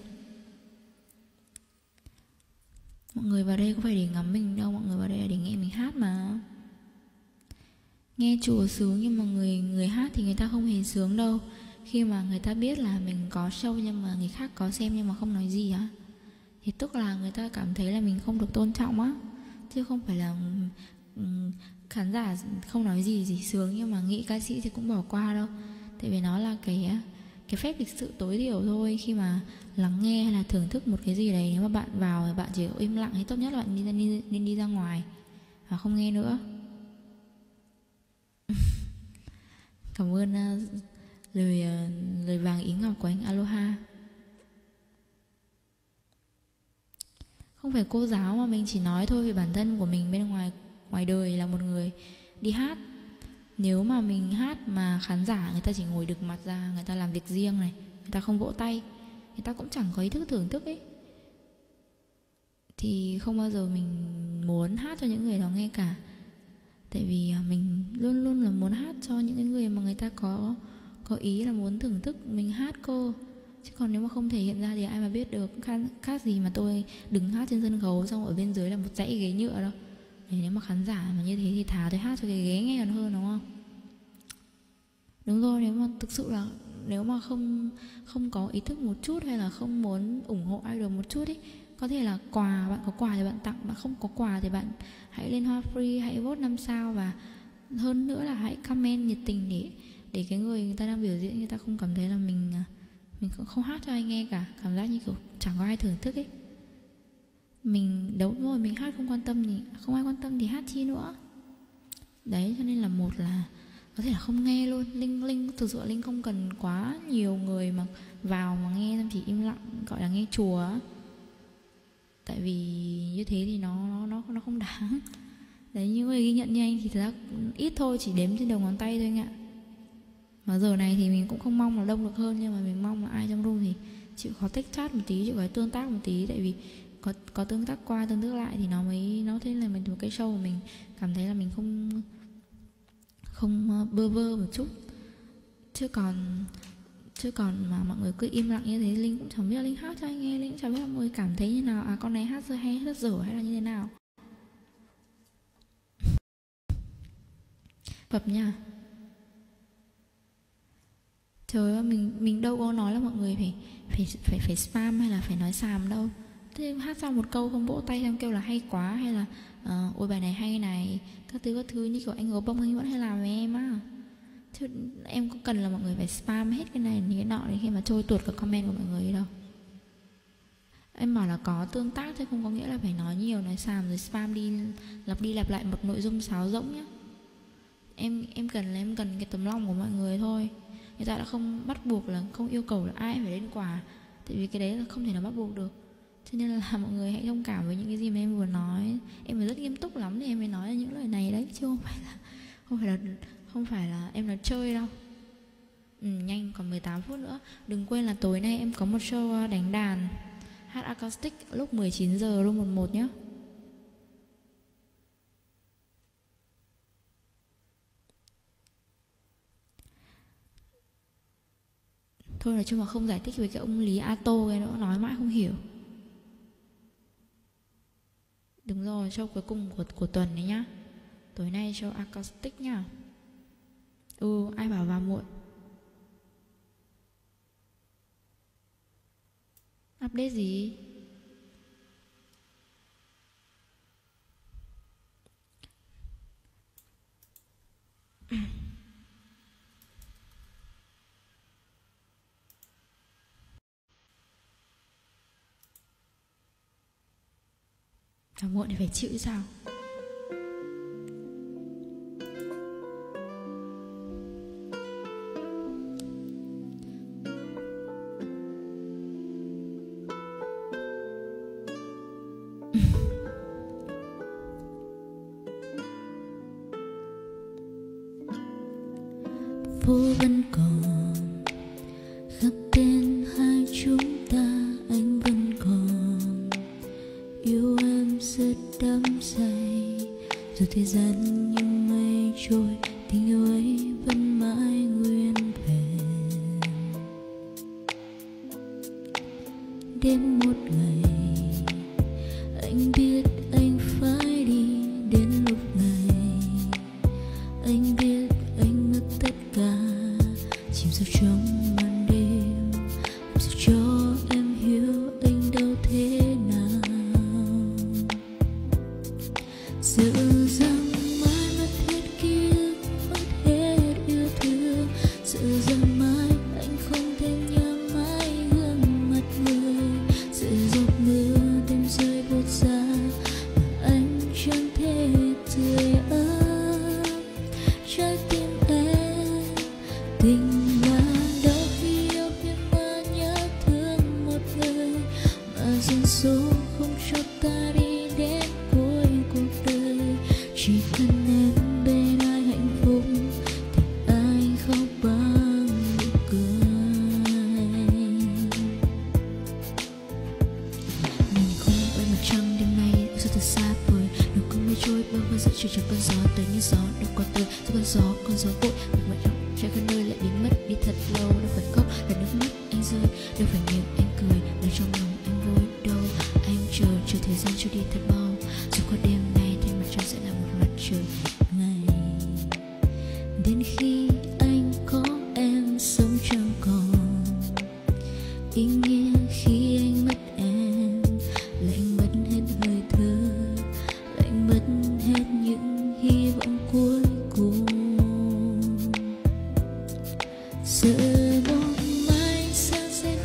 Mọi người vào đây có phải để ngắm mình đâu, mọi người vào đây là để nghe mình hát mà. Nghe chùa sướng nhưng mà người người hát thì người ta không hề sướng đâu. Khi mà người ta biết là mình có show nhưng mà người khác có xem nhưng mà không nói gì á, thì tức là người ta cảm thấy là mình không được tôn trọng á. Chứ không phải là um, khán giả không nói gì gì sướng nhưng mà nghĩ ca sĩ thì cũng bỏ qua đâu. Tại vì nó là cái cái phép lịch sự tối thiểu thôi. Khi mà lắng nghe hay là thưởng thức một cái gì đấy, nếu mà bạn vào bạn chỉ im lặng thì tốt nhất là bạn nên đi, nên đi ra ngoài và không nghe nữa. Cảm ơn uh, lời uh, lời vàng ý ngọc của anh Aloha. Không phải cô giáo mà mình chỉ nói thôi, vì bản thân của mình bên ngoài ngoài đời là một người đi hát. Nếu mà mình hát mà khán giả người ta chỉ ngồi đực mặt ra, người ta làm việc riêng này, người ta không vỗ tay, người ta cũng chẳng có ý thức thưởng thức ấy, thì không bao giờ mình muốn hát cho những người đó nghe cả. Tại vì mình luôn luôn là muốn hát cho những người mà người ta có có ý là muốn thưởng thức mình hát cô. Chứ còn nếu mà không thể hiện ra thì ai mà biết được. Khác gì mà tôi đứng hát trên sân khấu xong ở bên dưới là một dãy ghế nhựa đâu. Để nếu mà khán giả mà như thế thì thà tôi hát cho cái ghế nghe còn hơn, đúng không? Đúng rồi, nếu mà thực sự là nếu mà không không có ý thức một chút hay là không muốn ủng hộ idol một chút ấy, có thể là quà, bạn có quà thì bạn tặng, bạn không có quà thì bạn hãy lên Hoa Free, hãy vote năm sao, và hơn nữa là hãy comment nhiệt tình để để cái người người ta đang biểu diễn người ta không cảm thấy là mình mình cũng không hát cho ai nghe cả. Cảm giác như kiểu chẳng có ai thưởng thức ấy. Mình đấu rồi mình hát không quan tâm thì không ai quan tâm thì hát chi nữa. Đấy, cho nên là một là có thể là không nghe luôn. Linh Linh thực sự Linh không cần quá nhiều người mà vào mà nghe, xong chỉ im lặng gọi là nghe chùa. Tại vì như thế thì nó nó nó nó không đáng. Đấy, những người ghi nhận như anh thì thật ra ít thôi, chỉ đếm trên đầu ngón tay thôi anh ạ. Mà giờ này thì mình cũng không mong là đông được hơn, nhưng mà mình mong là ai trong room thì chịu khó tích chat một tí, chịu khó tương tác một tí. Tại vì có có tương tác qua tương tác lại thì nó mới nó thế là mình một cái show của mình cảm thấy là mình không không bơ vơ một chút. Chứ còn chứ còn mà mọi người cứ im lặng như thế, Linh cũng chẳng biết là Linh hát cho anh nghe, Linh cũng chẳng biết là mọi người cảm thấy như nào. À, con này hát dở hay hát dở hay là như thế nào. Phập nha. Trời ơi, mình mình đâu có nói là mọi người phải phải phải phải spam hay là phải nói xàm đâu. Thế hát xong một câu không vỗ tay xong kêu là hay quá, hay là uh, ôi bài này hay này, các thứ các thứ như kiểu anh Gấu Bông anh vẫn hay làm với em á. Chứ em có cần là mọi người phải spam hết cái này cái nọ để khi mà trôi tuột cái comment của mọi người đâu. Em bảo là có tương tác chứ không có nghĩa là phải nói nhiều, nói xàm rồi spam đi lặp đi lặp lại một nội dung sáo rỗng nhá. Em em cần là em cần cái tấm lòng của mọi người thôi. Người ta đã không bắt buộc là không yêu cầu là ai phải lên quà, tại vì cái đấy là không thể nào bắt buộc được. Cho nên là mọi người hãy thông cảm với những cái gì mà em vừa nói. Em phải rất nghiêm túc lắm thì em mới nói những lời này đấy, chứ không phải là không phải là không phải là em nói chơi đâu. Ừ, nhanh còn mười tám phút nữa. Đừng quên là tối nay em có một show đánh đàn hát acoustic lúc mười chín giờ luôn một một nhé. Thôi nói chung là không giải thích về cái ông Lý Ato cái nữa, nói mãi không hiểu. Đúng rồi, show cuối cùng của, của tuần đấy nhá. Tối nay show acoustic nhá. Ừ, ai bảo vào muộn. Update gì? Vào muộn thì phải chịu chứ sao. Phố vẫn còn khắc tên hai chúng ta, anh vẫn còn yêu em rất đắm say. Dù thời gian như mây trôi, tình yêu ấy vẫn mãi nguyên vẹn. Đến một ngày anh biết anh phải đi, đến lúc này anh biết anh mất tất cả, chìm sâu trong màn đêm, làm sao cho em hiểu anh đâu thế nào. Sợ rằng mãi mất hết ký ức, mất hết yêu thương, sợ rằng mãi anh không thể nhớ mãi gương mặt người, sợ giọt mưa đêm rơi buốt giá mà anh chẳng thể tươi ấm trái tim em. Tình là đau khi yêu biết mà nhớ thương một người, mà duyên số không cho ta đi đến cuối cuộc đời. Chỉ cần em bên ai hạnh phúc thì anh không bằng nụ cười. Nhìn không với mặt trăng đêm nay sao thật xa vời, nụ cười mây trôi bơ vơ giữa chiều chẳng cơn gió tới như gió đâu có tới, giữa cơn gió con gió vội mà mọi rộng trái khắp nơi lại biến mất đi thật lâu. Đâu phải khóc là nước mắt anh rơi, đâu phải miệng anh cười là trong lòng anh vui đâu. Anh chờ chờ thời gian trôi đi thật mau, dù có đêm nay thì mặt trăng sẽ là một mặt trời ngày. Đến khi anh có em sống chẳng còn ý nghĩa, khi anh mất em lạnh mất hết hơi thở, lạnh mất hết những hy vọng cuối cùng. Sợ một mai xa sẽ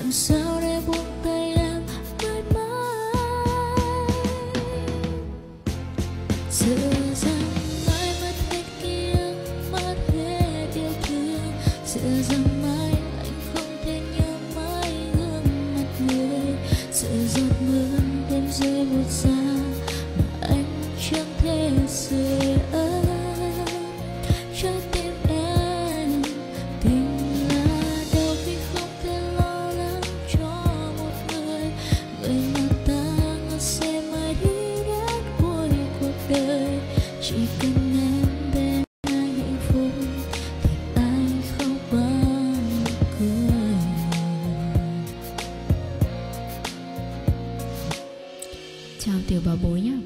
làm sao để buông tay em mãi mãi. Sợ rằng mãi mất hết ký ức, mất hết yêu thương. Sợ rằng mãi anh không thể nhớ mãi gương mặt người. Sợ giọt mưa đêm rơi buốt giá mà anh chẳng thể sưởi ấm trái tim em. Tình là đâu khi không thể lo lắng cho một người, người mà ta ngỡ sẽ mãi đi đến cuối cuộc đời. Chỉ cần em bên anh hạnh phúc thì anh không bao cười. Chào tiểu bảo bối nhá.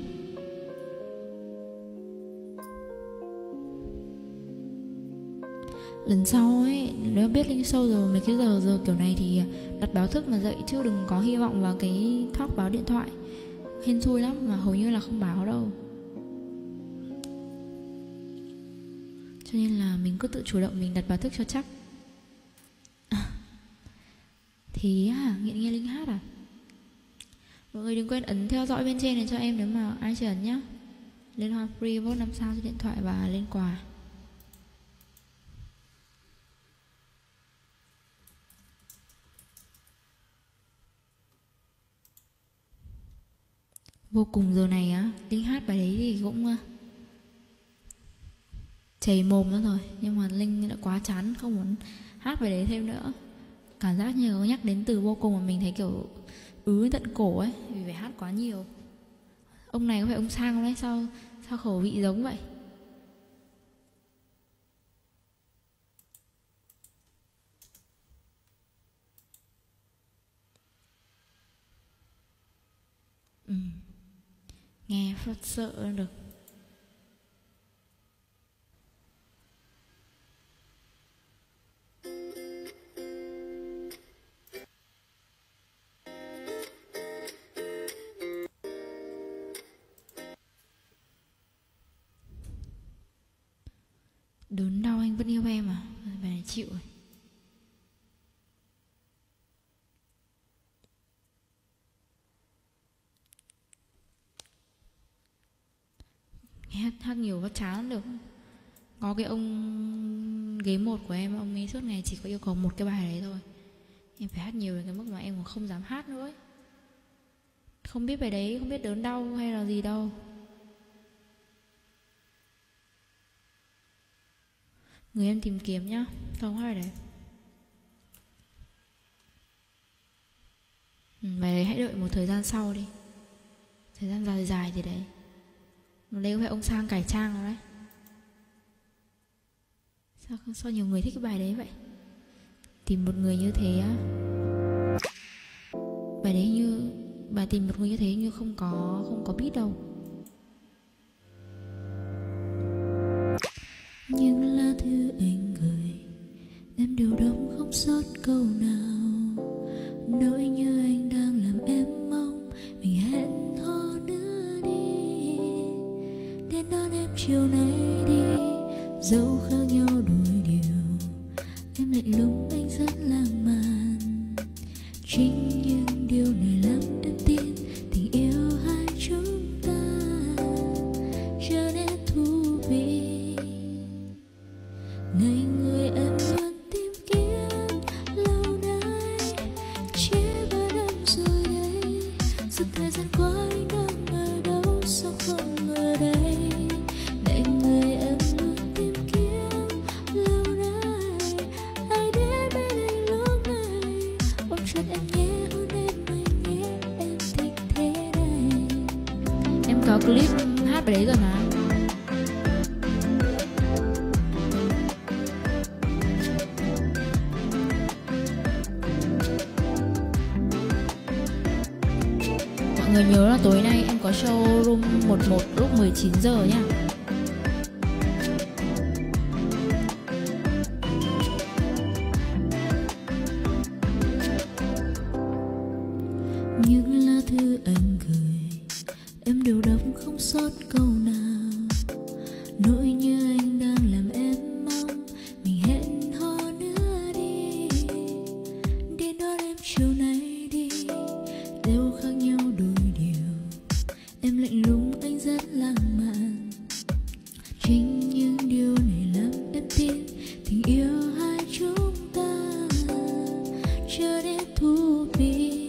Lần sau ấy, nếu biết Linh sâu rồi mấy cái giờ giờ kiểu này thì đặt báo thức mà dậy, chứ đừng có hy vọng vào cái talk báo điện thoại. Hên xui lắm mà hầu như là không báo đâu. Cho nên là mình cứ tự chủ động mình đặt báo thức cho chắc. À, thì à, nghiện nghe Linh hát à. Mọi người đừng quên ấn theo dõi bên trên này cho em nếu mà ai chưa ấn nhá. Lên hoa free vote năm sao trên điện thoại và lên quà. Vô cùng giờ này á, Linh hát bài đấy thì cũng uh, chảy mồm nữa rồi. Nhưng mà Linh đã quá chán, không muốn hát bài đấy thêm nữa. Cảm giác như nhắc đến từ vô cùng mà mình thấy kiểu ứ tận cổ ấy, vì phải hát quá nhiều. Ông này có phải ông Sang không đấy? Sao, sao khẩu vị giống vậy? Ừ. Nghe phát sợ được. Đớn đau anh vẫn yêu em à? Bài này chịu rồi. Nghe hát nhiều quá chán được. Có cái ông ghế một của em, ông ấy suốt ngày chỉ có yêu cầu một cái bài đấy thôi. Em phải hát nhiều đến cái mức mà em còn không dám hát nữa ấy. Không biết bài đấy, không biết đớn đau hay là gì đâu. Người em tìm kiếm nhá. Không hát bài đấy. Ừ, bài đấy hãy đợi một thời gian sau đi. Thời gian dài dài thì đấy. Mà đây có phải ông Sang cải trang rồi đấy. Sao, sao nhiều người thích cái bài đấy vậy? Tìm một người như thế á. Bài đấy như bà tìm một người như thế như không có không có beat đâu. Những lá thư anh gửi em đều đóng không sót câu nào. Nỗi như anh đang làm em mong mình hẹn hò nữa đi. Đến đón em chiều nay đi. Dẫu khác nhau đôi điều, em lạnh lùng anh rất lãng mạn. Chính những điều này làm em tin tình yêu hai chúng ta trở nên thú vị. Này người em luôn tìm kiếm lâu nay, chia ba năm rồi đây. Suốt thời gian qua anh đang ở đâu, sao không ở đây. Này người em luôn tìm kiếm lâu nay, ai đến bên anh lúc này. Ôm chặt em nhé, hôn em anh nhé, em thích thế này. Em có clip hát bài đấy rồi mà. Mọi người nhớ là tối nay em có show room một một lúc mười chín giờ nha. Những lá thư anh gửi em đều đọc không sót câu nào. Nỗi như anh đang làm em mong mình hẹn hò nữa đi. Đến đón em chiều nay đi đều khác nhau đôi điều. Em lạnh lùng, anh rất lãng mạn. Chính những điều này làm em tin tình yêu hai chúng ta chưa đến thú vị.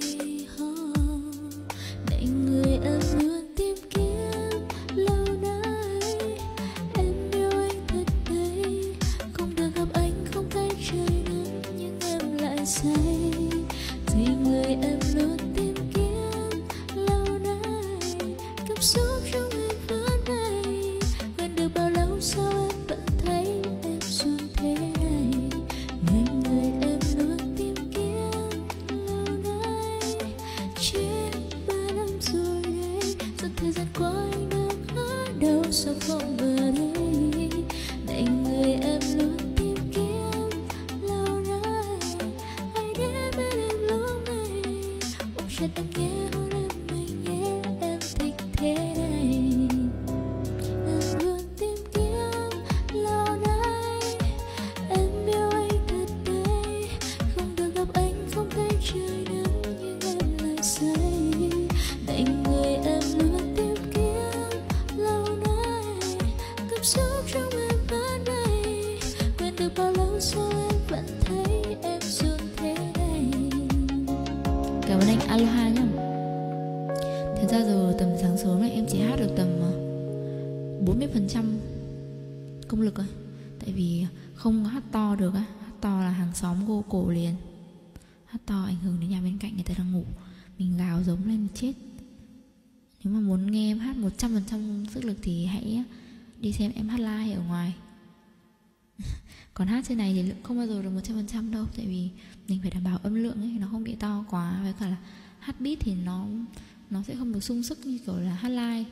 Này người em luôn tìm kiếm lâu nay, em yêu anh thật đấy. Không được gặp anh không thấy trời nắng, nhưng em lại say. Thì người em luôn tìm kiếm lâu nay, cảm xúc trong em vẫn đây. Quên được bao lâu sao em vẫn thấy em xuân thế này. Ngày người em luôn tìm kiếm lâu nay, chết ba năm rồi đấy. Suốt thời gian qua anh đang ở đâu sao không ở đây. Này người em luôn tìm kiếm lâu nay, hãy đến bên em lúc này. Ôm chặt em nhé, hôn em anh nhé, em thích thế này. Em luôn tìm kiếm lâu nay, em yêu anh thật đấy. Không được gặp anh không thấy trời nắng, nhưng em lại say. Này người em luôn tìm kiếm lâu nay, cảm xúc trong em vẫn đây. Quên được bao lâu sao em vẫn thấy em xuân thế này. Cảm ơn anh Aloha nhá. Thật ra giờ tầm sáng sớm này em chỉ hát được tầm bốn mươi phần trăm công lực rồi. Tại vì không hát to được á. Hát to là hàng xóm gô cổ liền. Hát to ảnh hưởng đến nhà bên cạnh, người ta đang ngủ. Mình gào giống lên chết. Nếu mà muốn nghe em hát một trăm phần trăm sức lực thì hãy đi xem em hát live ở ngoài. Còn hát trên này thì không bao giờ được một trăm phần trăm đâu. Tại vì mình phải đảm bảo âm lượng ấy, nó không bị to quá. Với cả là hát beat thì nó Nó sẽ không được sung sức như kiểu là hát live.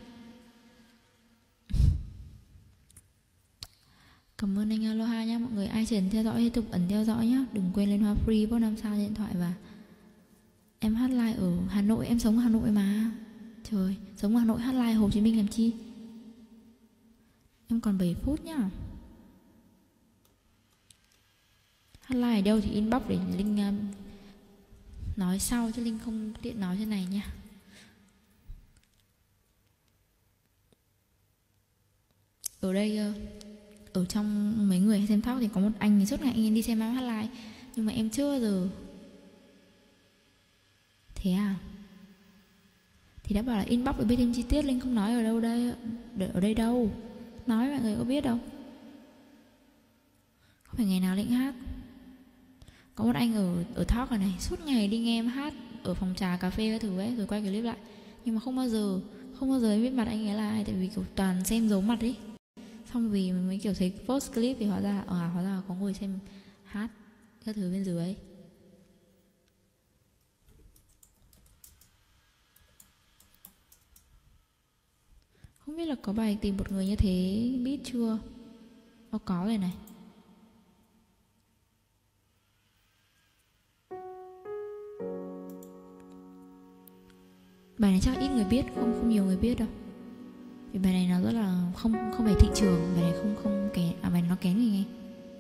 Cảm ơn anh Aloha nhé. Mọi người ai chưa ấn theo dõi thì tục ấn theo dõi nhé. Đừng quên lên hoa free bốc năm sao trên điện thoại. Và em hát live ở Hà Nội. Em sống ở Hà Nội mà. Trời, sống ở Hà Nội hát live Hồ Chí Minh làm chi. Em còn bảy phút nhá. Hát live ở đâu thì inbox để Linh uh, nói sau, chứ Linh không tiện nói trên này nha. Ở đây uh, ở trong mấy người xem talk thì có một anh thì suốt ngày anh đi xem em hát live. Nhưng mà em chưa bao giờ. Thế à? Thì đã bảo là inbox để biết thêm chi tiết. Linh không nói ở đâu đây. Ở đây đâu. Nói mọi người có biết đâu. Không phải ngày nào Linh hát. Có một anh ở ở talk này, này suốt ngày đi nghe em hát ở phòng trà cà phê các thứ ấy, rồi quay clip lại. Nhưng mà không bao giờ Không bao giờ em biết mặt anh ấy là ai. Tại vì kiểu toàn xem giấu mặt ấy. Xong vì mình mới kiểu thấy post clip thì hóa ra à, hóa ra có ngồi xem hát các thứ bên dưới ấy. Không biết là có bài tìm một người như thế biết chưa? Nó có rồi này. Bài này chắc ít người biết, không không nhiều người biết đâu. Vì bài này nó rất là không không phải thị trường, bài này không không kén, à bài này nó kén người nghe.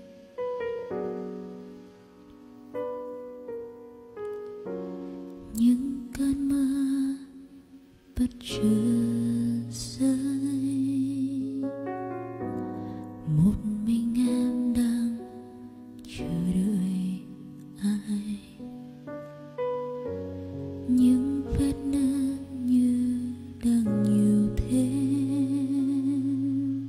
Những cơn mưa bất chợt rơi, một mình em đang chờ đợi ai. Những vết nứt như đang nhiều thêm,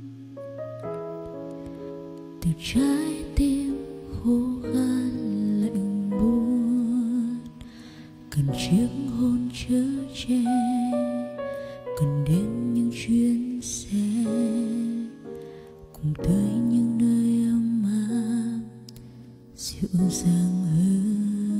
từ trái tim khô khan lạnh buốt, cần chiếc hôn chở che, cần đến những chuyến xe cùng tới những nơi ấm áp dịu dàng hơn.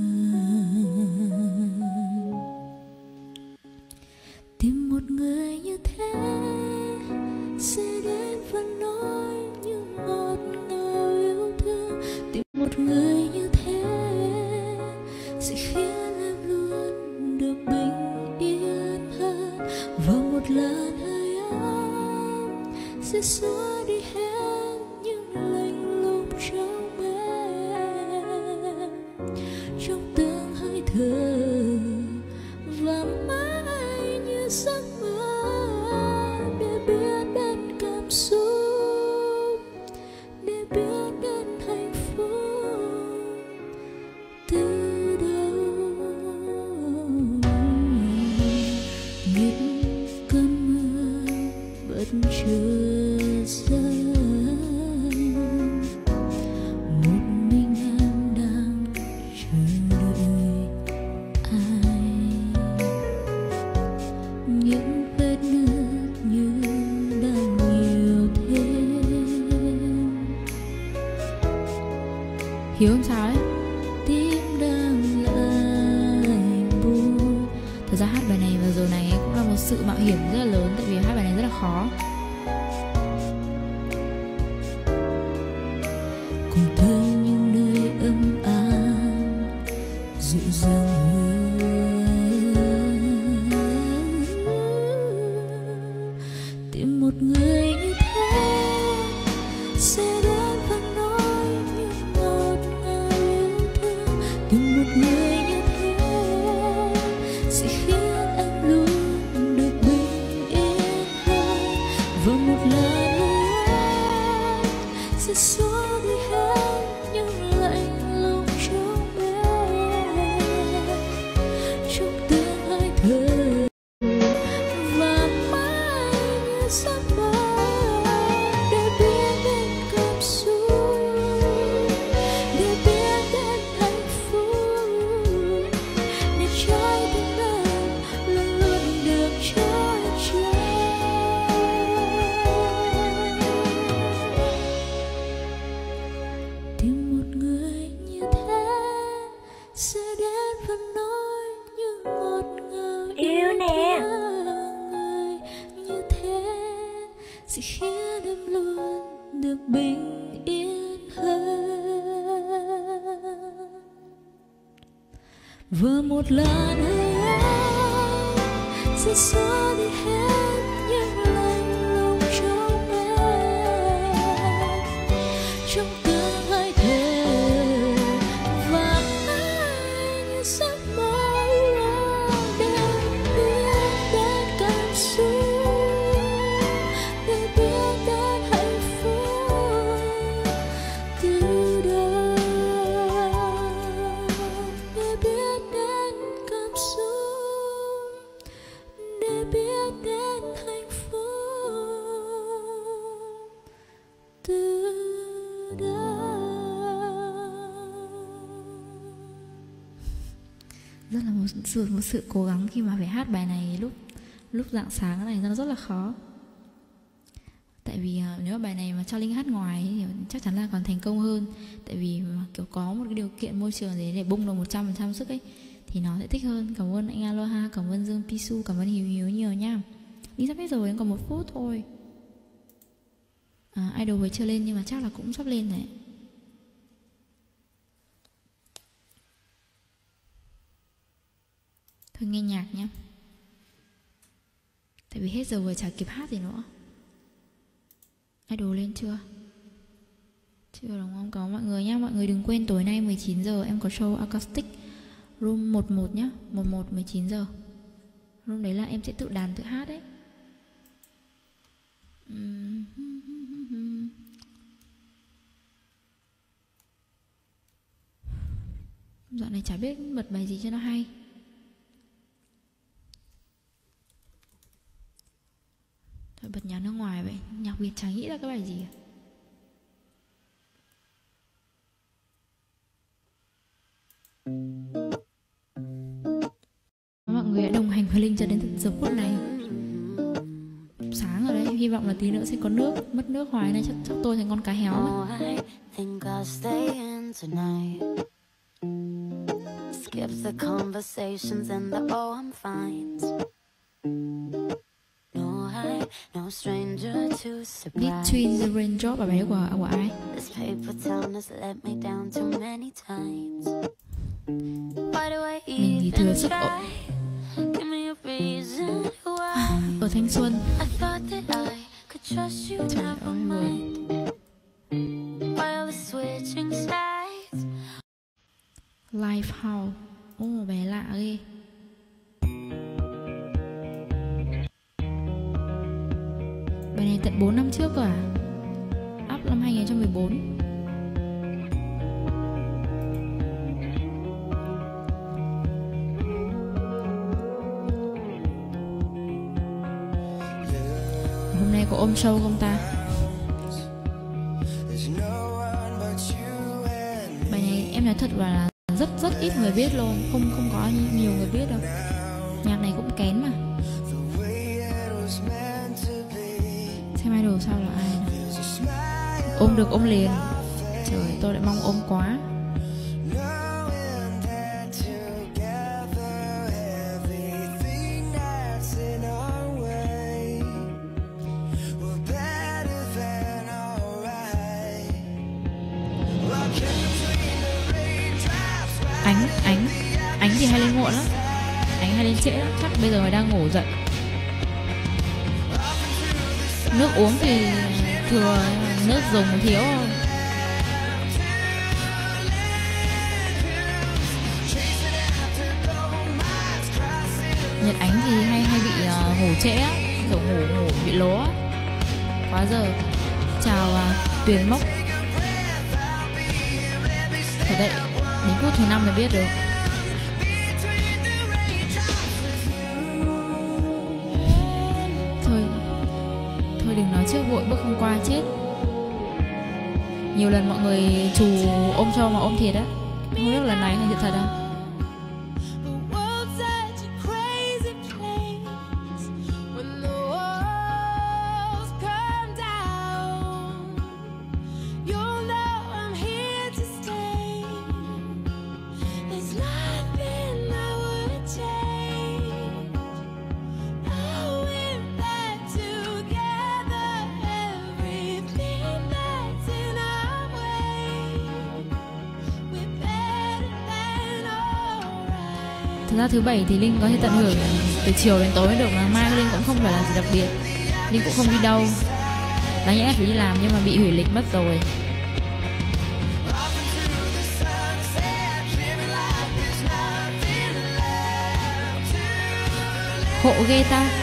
Tìm một người như thế sẽ đến và nói những ngọt ngào yêu thương. Tìm một người như thế sẽ khiến em luôn được bình yên hơn. Và một lần hơi ấm sẽ xóa đi hết những lạnh lùng trong em, trong từng hơi thở Hiếu làm sao ấy? Tim đang lạnh buốt. Thật ra hát bài này vào giờ này cũng là một sự mạo hiểm rất là lớn, tại vì hát bài này rất là khó. Cùng tới những nơi ấm áp dịu dàng hơn. Tìm một người như thế sẽ đến và nói những ngọt ngào yêu thương. Tìm một người như thế sẽ khiến anh luôn được bình yên hơn. Và một lần nữa sẽ xóa đi hết những lạnh lùng trong em, trong tương hai thở. Và mãi như giấc mơ để biết đến cảm xúc, để biết đến hạnh phúc, để trái tim anh luôn luôn được trôi trôi. Tìm một người như thế sẽ đến và nói những ngọt ngào Yêu nè. người như thế sẽ khiến em luôn được bình yên hơn. Và một lần nữa sẽ xóa đi hết những lạnh lùng trong em, trong tương hai thở. Và mãi như giấc mơ để biết đến cảm xúc, để biết đến hạnh phúc từ đầu, để biết đến cảm xúc, để biết đến hạnh phúc từ đầu. Rất là một sự một sự cố gắng khi mà phải hát bài này lúc lúc rạng sáng này, nó rất là khó. Tại vì à, nếu mà bài này mà cho Linh hát ngoài ấy, thì chắc chắn là còn thành công hơn. Tại vì mà kiểu có một cái điều kiện môi trường gì để bung được một trăm phần trăm sức ấy thì nó sẽ thích hơn. Cảm ơn anh Aloha, cảm ơn Dương Pisu, cảm ơn Hiếu Hiếu nhiều nha. Linh sắp hết rồi, còn một phút thôi. À, idol mới chưa lên nhưng mà chắc là cũng sắp lên này. Thôi nghe nhạc nhé. Tại vì hết giờ rồi chả kịp hát gì nữa. Idol lên chưa? Chưa đúng không? Có mọi người nhá. Mọi người đừng quên tối nay mười chín giờ em có show acoustic room mười một nhá. mười một mười chín giờ. Room đấy là em sẽ tự đàn tự hát đấy. Dạo này chả biết bật bài gì cho nó hay. Thôi bật nhạc nước ngoài vậy. Nhạc Việt chẳng nghĩ ra cái bài gì à? Mọi người đã đồng hành với Linh cho đến giờ phút này. Sáng rồi đấy, hy vọng là tí nữa sẽ có nước. Mất nước hoài này chắc chắc tôi thành con cá héo mất. Skip the conversations and the oh I'm fine. No I, no stranger to surprise. Between the raindrop là bài của của ai? This paper town has let me down too many times. Mình thì thừa sức ổn. Ở thanh xuân. Trời ơi người. Lifehouse. Ồ, oh, bài lạ ghê. Bài này tận bốn năm trước cơ à? Up năm hai không một bốn. Hôm nay có ôm show không ta? Bài này em nói thật là rất rất ít người biết luôn, không không có nhiều người biết đâu. Nhạc này cũng kén mà. Xem idol sao là ai nào? Ôm được ôm liền. Trời, tôi lại mong ôm quá. lên muộn lắm, Ánh hay lên trễ lắm, chắc bây giờ mày đang ngủ dậy. Nước uống thì thừa, nước dùng thiếu thôi. Nhật Ánh thì hay hay bị uh, ngủ trễ á, kiểu ngủ ngủ bị lố á, quá giờ. Chào uh, Tuyền Mốc. Thật đấy, đến phút thứ năm mới biết được. Thôi, thôi đừng nói trước vội bước không qua chết. Nhiều lần mọi người trù ôm cho mà ôm thiệt á, không biết lần này hay thiệt thật à? Thực ra thứ bảy thì Linh có thể tận hưởng từ chiều đến tối được, mà mai Linh cũng không phải là gì đặc biệt. Linh cũng không đi đâu, đáng nhẽ phải đi làm nhưng mà bị hủy lịch mất rồi. Hộ ghê ta.